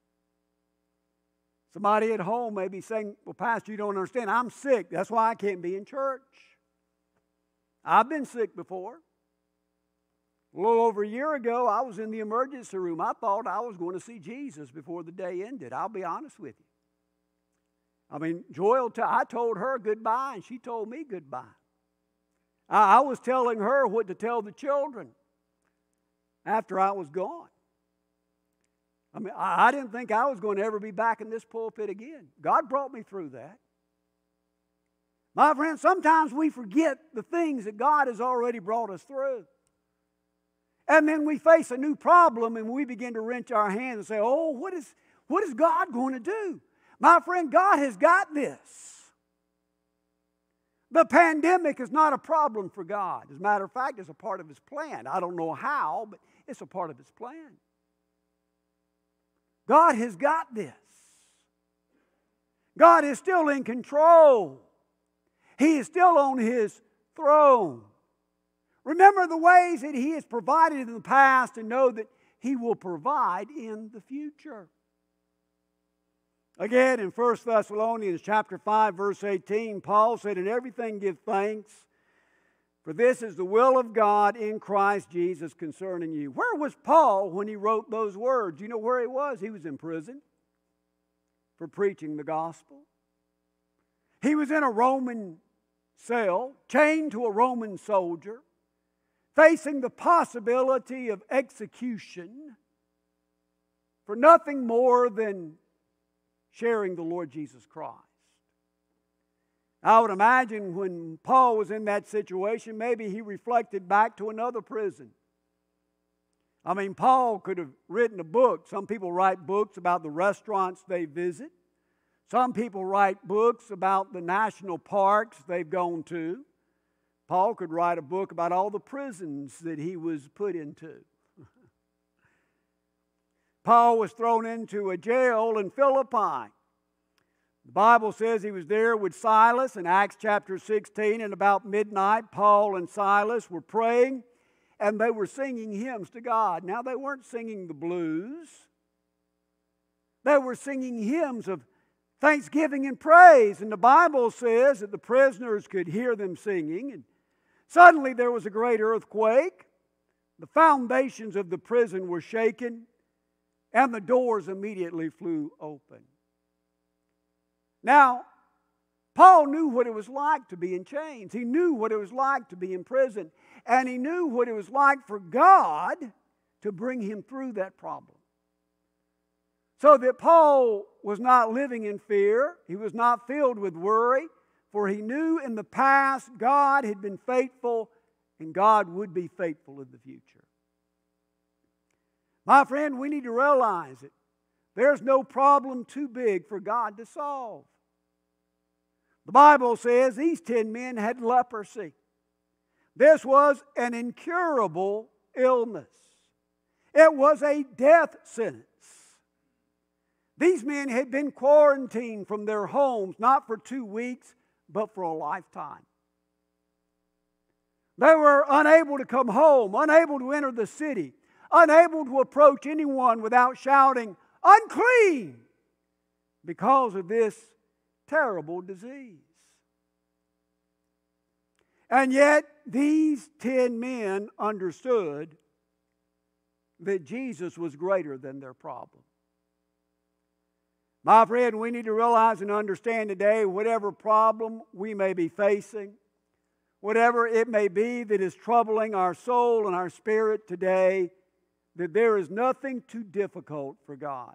Somebody at home may be saying, well, Pastor, you don't understand. I'm sick. That's why I can't be in church. I've been sick before. A little over a year ago, I was in the emergency room. I thought I was going to see Jesus before the day ended. I'll be honest with you. I mean, Joy, t- I told her goodbye, and she told me goodbye. I, I was telling her what to tell the children after I was gone. I mean, I, I didn't think I was going to ever be back in this pulpit again. God brought me through that. My friends, sometimes we forget the things that God has already brought us through. And then we face a new problem and we begin to wrench our hands and say, oh, what is, what is God going to do? My friend, God has got this. The pandemic is not a problem for God. As a matter of fact, it's a part of His plan. I don't know how, but it's a part of His plan. God has got this. God is still in control. He is still on His throne. Remember the ways that He has provided in the past and know that He will provide in the future. Again, in First Thessalonians chapter five, verse eighteen, Paul said, in everything give thanks, for this is the will of God in Christ Jesus concerning you. Where was Paul when he wrote those words? You know where he was? He was in prison for preaching the gospel. He was in a Roman cell, chained to a Roman soldier, facing the possibility of execution for nothing more than sharing the Lord Jesus Christ. I would imagine when Paul was in that situation, maybe he reflected back to another prison. I mean, Paul could have written a book. Some people write books about the restaurants they visit. Some people write books about the national parks they've gone to. Paul could write a book about all the prisons that he was put into. Paul was thrown into a jail in Philippi. The Bible says he was there with Silas in Acts chapter sixteen, and about midnight, Paul and Silas were praying, and they were singing hymns to God. Now, they weren't singing the blues. They were singing hymns of thanksgiving and praise. And the Bible says that the prisoners could hear them singing. And suddenly there was a great earthquake. The foundations of the prison were shaken, and the doors immediately flew open. Now, Paul knew what it was like to be in chains. He knew what it was like to be in prison. And he knew what it was like for God to bring him through that problem. So that Paul was not living in fear. He was not filled with worry. For he knew in the past God had been faithful, and God would be faithful in the future. My friend, we need to realize it. There's no problem too big for God to solve. The Bible says these ten men had leprosy. This was an incurable illness. It was a death sentence. These men had been quarantined from their homes, not for two weeks, but for a lifetime. They were unable to come home, unable to enter the city, unable to approach anyone without shouting, "Unclean!" because of this terrible disease. And yet, these ten men understood that Jesus was greater than their problem. My friend, we need to realize and understand today, whatever problem we may be facing, whatever it may be that is troubling our soul and our spirit today, that there is nothing too difficult for God.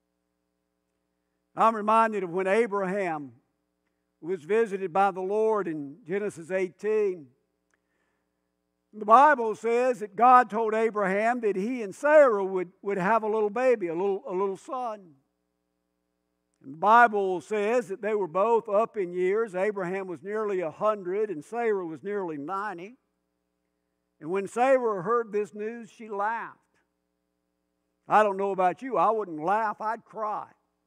I'm reminded of when Abraham was visited by the Lord in Genesis eighteen. The Bible says that God told Abraham that he and Sarah would, would have a little baby, a little, a little son. And the Bible says that they were both up in years. Abraham was nearly a hundred and Sarah was nearly ninety. And when Sarah heard this news, she laughed. I don't know about you, I wouldn't laugh, I'd cry.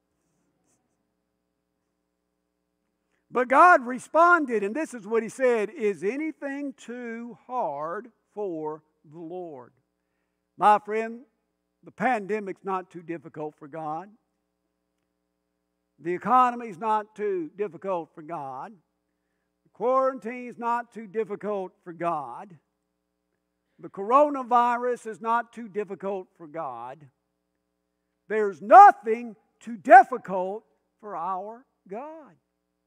But God responded, and this is what He said, "Is anything too hard for the Lord?" My friend, the pandemic's not too difficult for God. The economy's not too difficult for God. The quarantine's not too difficult for God. The coronavirus is not too difficult for God. There's nothing too difficult for our God.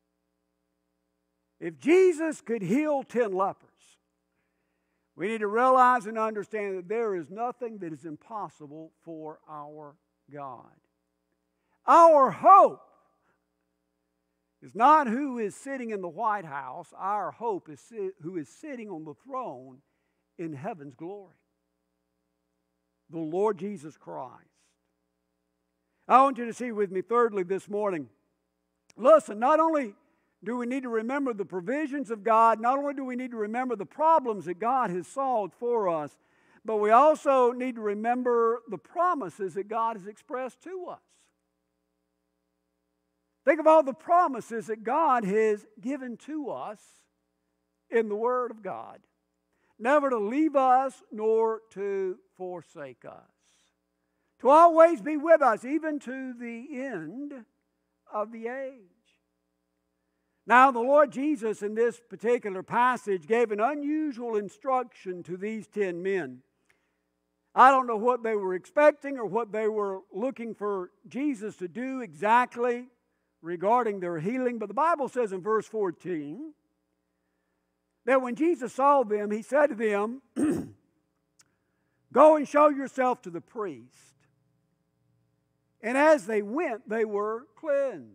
If Jesus could heal ten lepers, we need to realize and understand that there is nothing that is impossible for our God. Our hope is not who is sitting in the White House. Our hope is who is sitting on the throne in heaven's glory. The Lord Jesus Christ. I want you to see with me thirdly this morning. Listen, not only do we need to remember the provisions of God, not only do we need to remember the problems that God has solved for us, but we also need to remember the promises that God has expressed to us. Think of all the promises that God has given to us in the Word of God. Never to leave us nor to forsake us. To always be with us, even to the end of the age. Now, the Lord Jesus in this particular passage gave an unusual instruction to these ten men. I don't know what they were expecting or what they were looking for Jesus to do exactly regarding their healing, but the Bible says in verse fourteen that when Jesus saw them, He said to them, "Go and show yourself to the priest." And as they went, they were cleansed.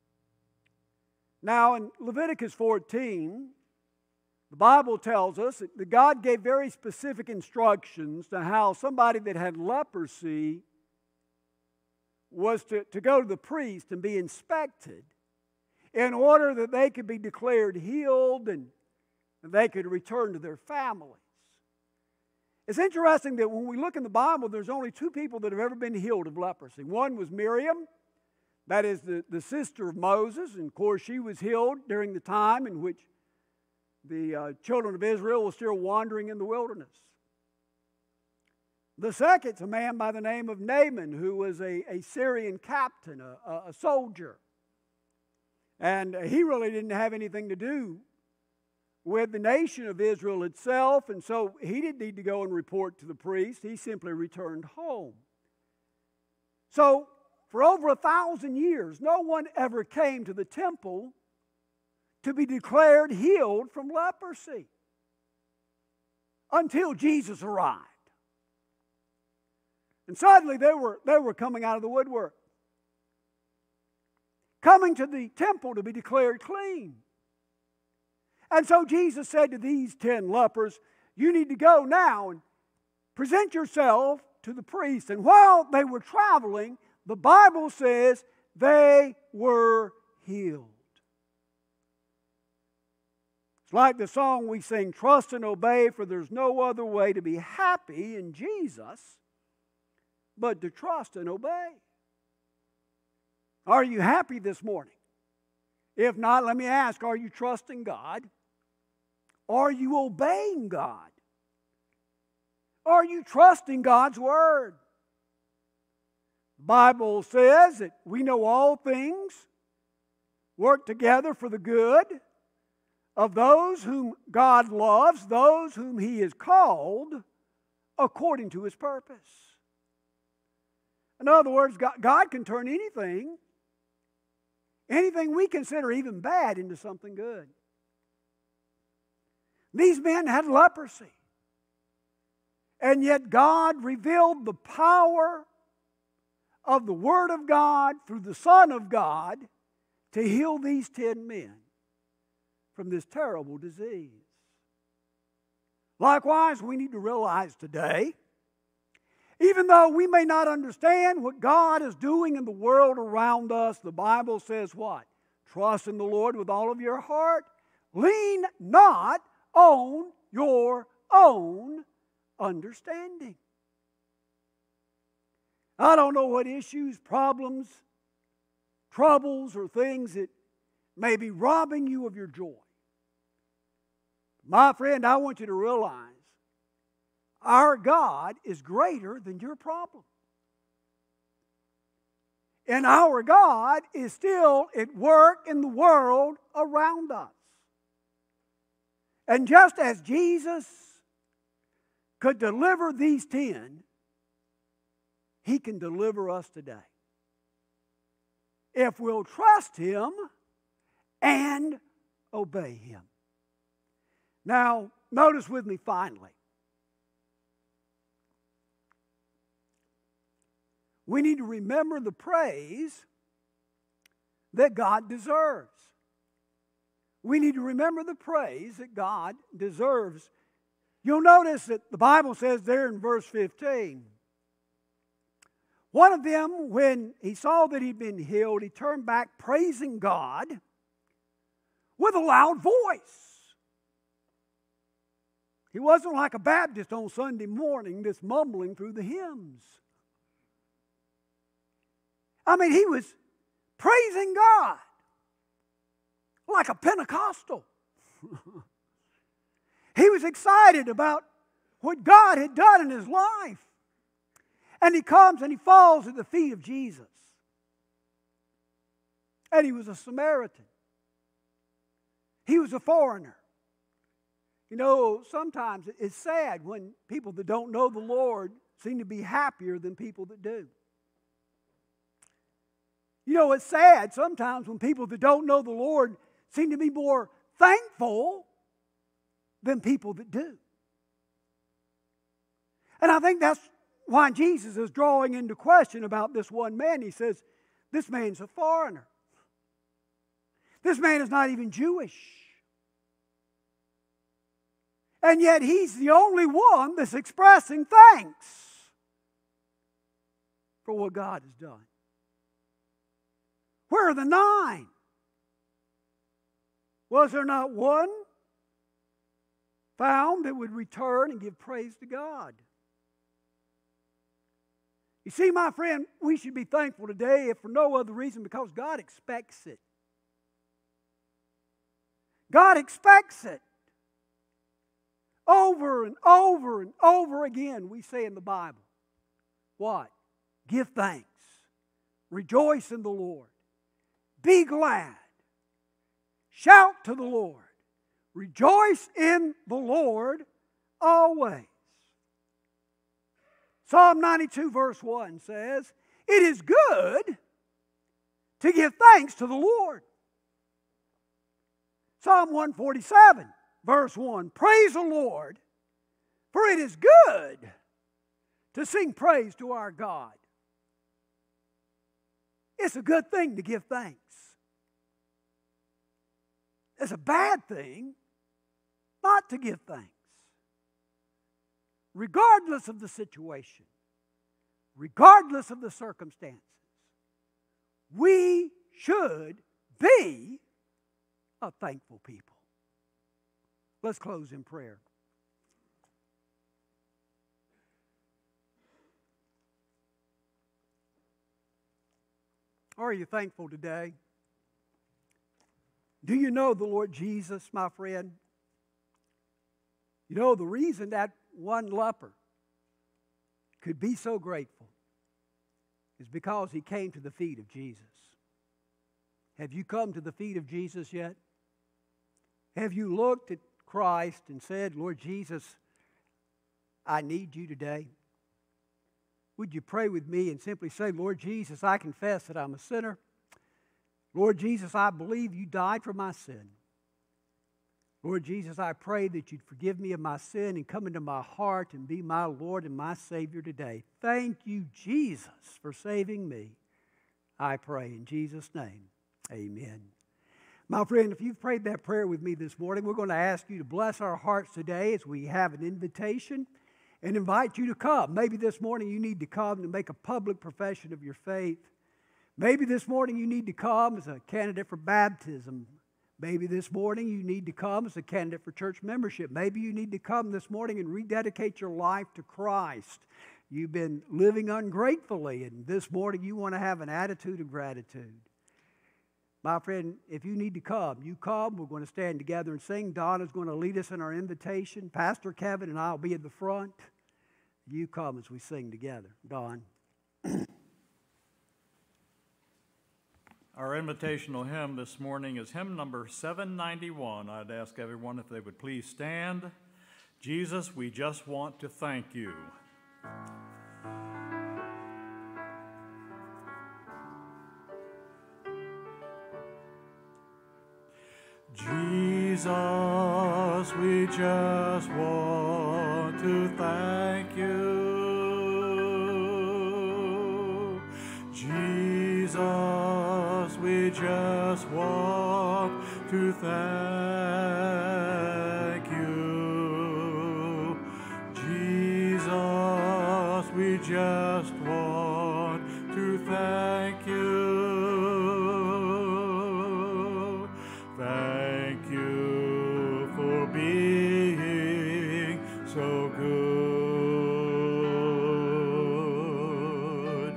Now, in Leviticus fourteen, the Bible tells us that God gave very specific instructions to how somebody that had leprosy was to, to go to the priest and be inspected in order that they could be declared healed and they could return to their families. It's interesting that when we look in the Bible, there's only two people that have ever been healed of leprosy. One was Miriam, that is the, the sister of Moses, and of course she was healed during the time in which the uh, children of Israel were still wandering in the wilderness. The second's a man by the name of Naaman, who was a, a Syrian captain, a, a soldier. And he really didn't have anything to do with the nation of Israel itself, and so he didn't need to go and report to the priest. He simply returned home. So, for over a thousand years, no one ever came to the temple to be declared healed from leprosy until Jesus arrived. And suddenly they were, they were coming out of the woodwork, coming to the temple to be declared clean. And so Jesus said to these ten lepers, you need to go now and present yourself to the priest. And while they were traveling, the Bible says they were healed. It's like the song we sing, trust and obey, for there's no other way to be happy in Jesus but to trust and obey. Are you happy this morning? If not, let me ask, are you trusting God? Are you obeying God? Are you trusting God's Word? The Bible says that we know all things work together for the good of those whom God loves, those whom He has called according to His purpose. In other words, God, God can turn anything, anything we consider even bad, into something good. These men had leprosy, and yet God revealed the power of the Word of God through the Son of God to heal these ten men from this terrible disease. Likewise, we need to realize today, even though we may not understand what God is doing in the world around us, the Bible says what? Trust in the Lord with all of your heart. Lean not on your own understanding. I don't know what issues, problems, troubles, or things that may be robbing you of your joy. My friend, I want you to realize our God is greater than your problem. And our God is still at work in the world around us. And just as Jesus could deliver these ten, He can deliver us today, if we'll trust Him and obey Him. Now, notice with me finally, we need to remember the praise that God deserves. We need to remember the praise that God deserves. You'll notice that the Bible says there in verse fifteen, one of them, when he saw that he'd been healed, he turned back praising God with a loud voice. He wasn't like a Baptist on Sunday morning that's mumbling through the hymns. I mean, he was praising God like a Pentecostal. He was excited about what God had done in his life. And he comes and he falls at the feet of Jesus. And he was a Samaritan. He was a foreigner. You know, sometimes it's sad when people that don't know the Lord seem to be happier than people that do. You know, it's sad sometimes when people that don't know the Lord seem to be more thankful than people that do. And I think that's why Jesus is drawing into question about this one man. He says, this man's a foreigner. This man is not even Jewish. And yet he's the only one that's expressing thanks for what God has done. Where are the nine? Was there not one found that would return and give praise to God? You see, my friend, we should be thankful today, if for no other reason, because God expects it. God expects it. Over and over and over again, we say in the Bible, what? Give thanks. Rejoice in the Lord. Be glad. Shout to the Lord. Rejoice in the Lord always. Psalm ninety-two verse one says, it is good to give thanks to the Lord. Psalm one forty-seven verse one, praise the Lord, for it is good to sing praise to our God. It's a good thing to give thanks. It's a bad thing not to give thanks. Regardless of the situation, regardless of the circumstances, we should be a thankful people. Let's close in prayer. Are you thankful today? Do you know the Lord Jesus, my friend? You know, the reason that one leper could be so grateful is because he came to the feet of Jesus. Have you come to the feet of Jesus yet? Have you looked at Christ and said, Lord Jesus, I need you today? Would you pray with me and simply say, Lord Jesus, I confess that I'm a sinner. Lord Jesus, I believe you died for my sin. Lord Jesus, I pray that you'd forgive me of my sin and come into my heart and be my Lord and my Savior today. Thank you, Jesus, for saving me. I pray in Jesus' name, amen. My friend, if you've prayed that prayer with me this morning, we're going to ask you to bless our hearts today as we have an invitation and invite you to come. Maybe this morning you need to come to make a public profession of your faith. Maybe this morning you need to come as a candidate for baptism. Maybe this morning you need to come as a candidate for church membership. Maybe you need to come this morning and rededicate your life to Christ. You've been living ungratefully, and this morning you want to have an attitude of gratitude. My friend, if you need to come, you come. We're going to stand together and sing. Donna's going to lead us in our invitation. Pastor Kevin and I will be at the front. You come as we sing together. Don. Our invitational hymn this morning is hymn number seven ninety-one. I'd ask everyone if they would please stand. Jesus, we just want to thank you. Jesus, we just want to thank you. Jesus, we just want to thank you. Jesus, we just want to thank you. Thank you for being so good.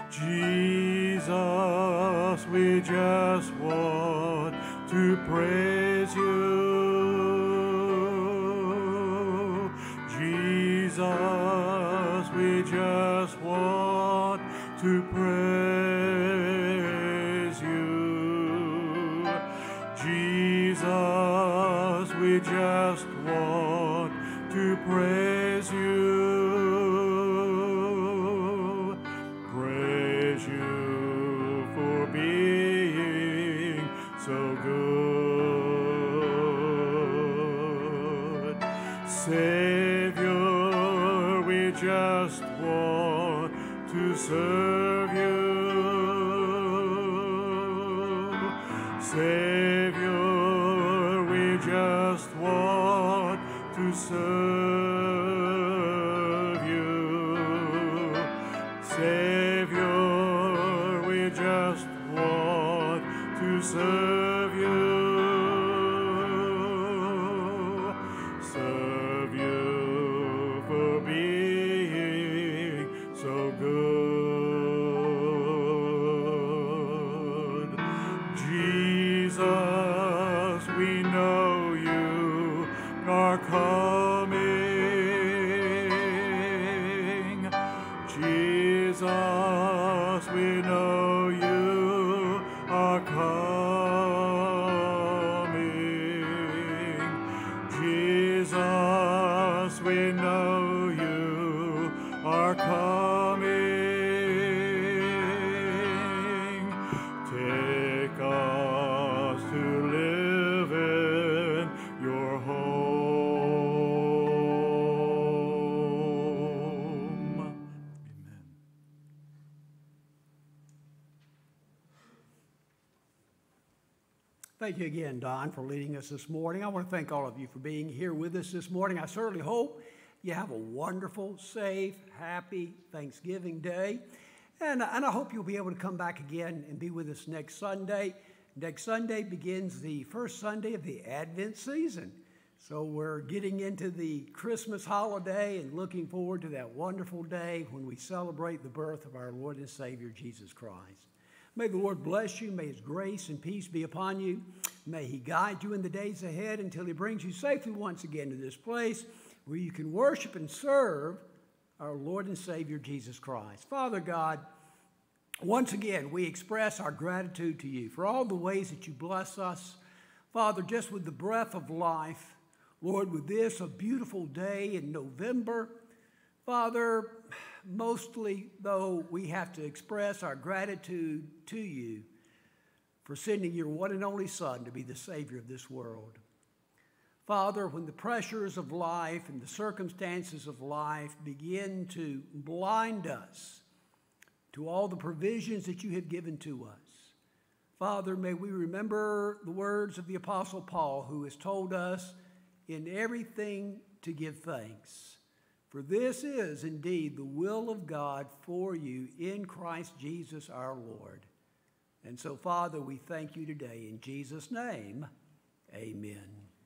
Jesus, we just want to praise you. Jesus, we just want to praise you. Jesus, we just want to praise you. Praise you for being so good. Savior, we just want to serve you. Savior, we just want to serve you. Savior, we just want Jesus, we know you are coming. Jesus, we know you are coming. Take us to live in your home. Amen. Thank you again, Don, for leading us this morning. I want to thank all of you for being here with us this morning. I certainly hope you have a wonderful, safe, happy Thanksgiving Day. And, and I hope you'll be able to come back again and be with us next Sunday. Next Sunday begins the first Sunday of the Advent season. So we're getting into the Christmas holiday and looking forward to that wonderful day when we celebrate the birth of our Lord and Savior, Jesus Christ. May the Lord bless you. May his grace and peace be upon you. May he guide you in the days ahead until he brings you safely once again to this place where you can worship and serve our Lord and Savior, Jesus Christ. Father God, once again, we express our gratitude to you for all the ways that you bless us. Father, just with the breath of life, Lord, with this, a beautiful day in November. Father, mostly, though, we have to express our gratitude to you for sending your one and only Son to be the Savior of this world. Father, when the pressures of life and the circumstances of life begin to blind us to all the provisions that you have given to us, Father, may we remember the words of the Apostle Paul, who has told us in everything to give thanks. For this is indeed the will of God for you in Christ Jesus our Lord. And so, Father, we thank you today in Jesus' name. Amen.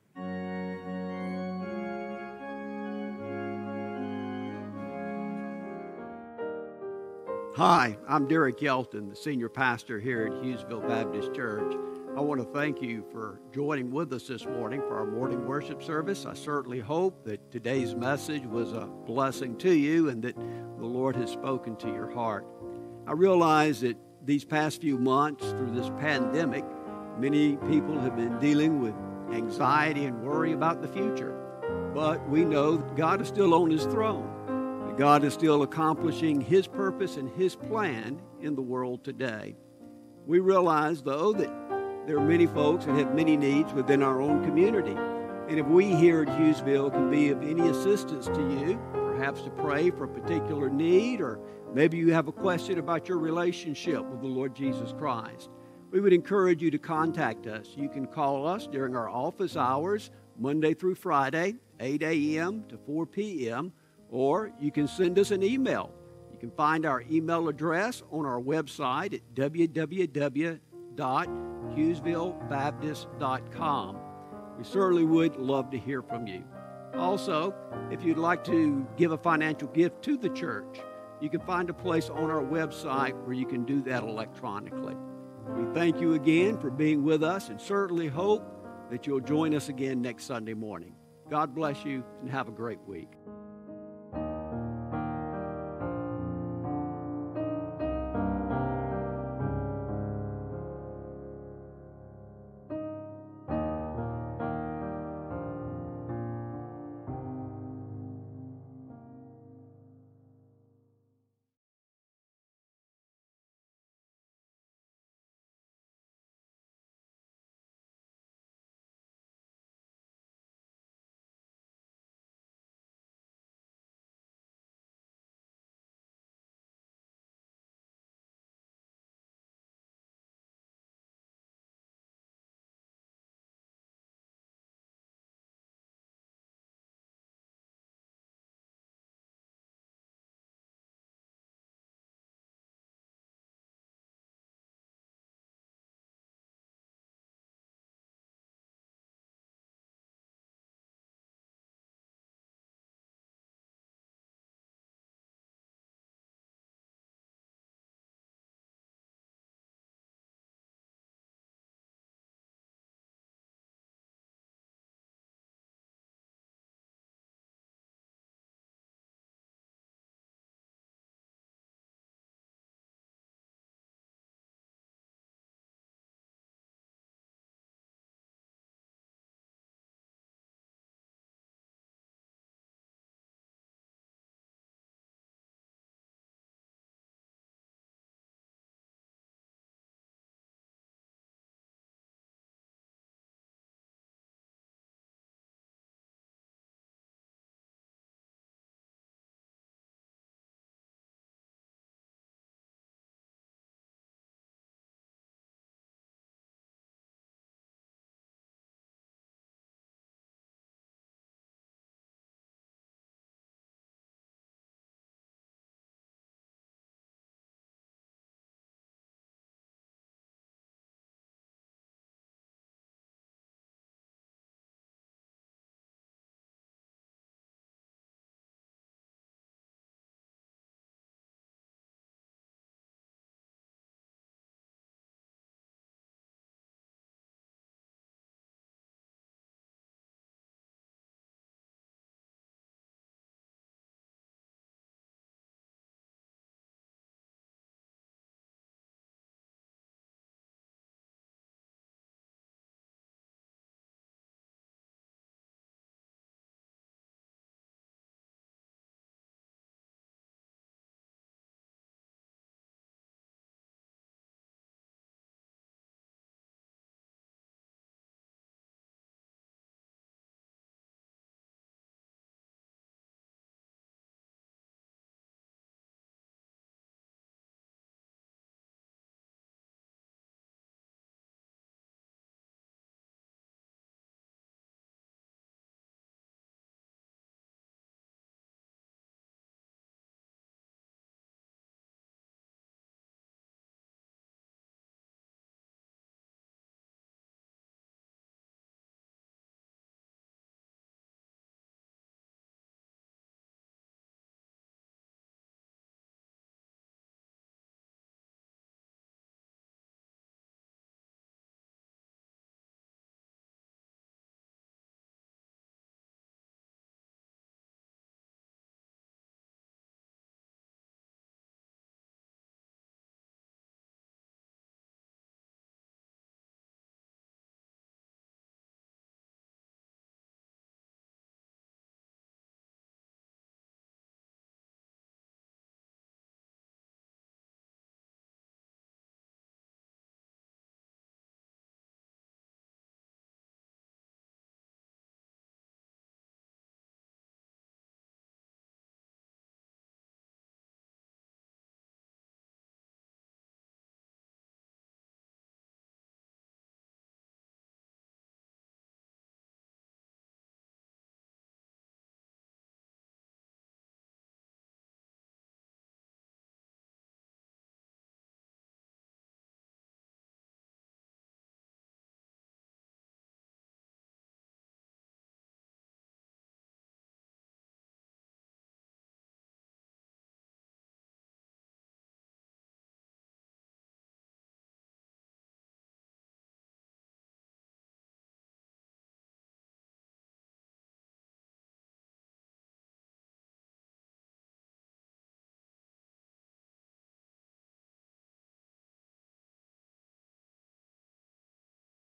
Hi, I'm Derek Yelton, the senior pastor here at Hughesville Baptist Church. I want to thank you for joining with us this morning for our morning worship service. I certainly hope that today's message was a blessing to you and that the Lord has spoken to your heart. I realize that these past few months through this pandemic, many people have been dealing with anxiety and worry about the future. But we know that God is still on his throne, that God is still accomplishing his purpose and his plan in the world today. We realize, though, that there are many folks that have many needs within our own community. And if we here at Hughesville can be of any assistance to you, perhaps to pray for a particular need, or maybe you have a question about your relationship with the Lord Jesus Christ, we would encourage you to contact us. You can call us during our office hours, Monday through Friday, eight a.m. to four p.m., or you can send us an email. You can find our email address on our website at w w w dot hughesville baptist dot com. We certainly would love to hear from you. Also, if you'd like to give a financial gift to the church, you can find a place on our website where you can do that electronically. We thank you again for being with us and certainly hope that you'll join us again next Sunday morning. God bless you and have a great week.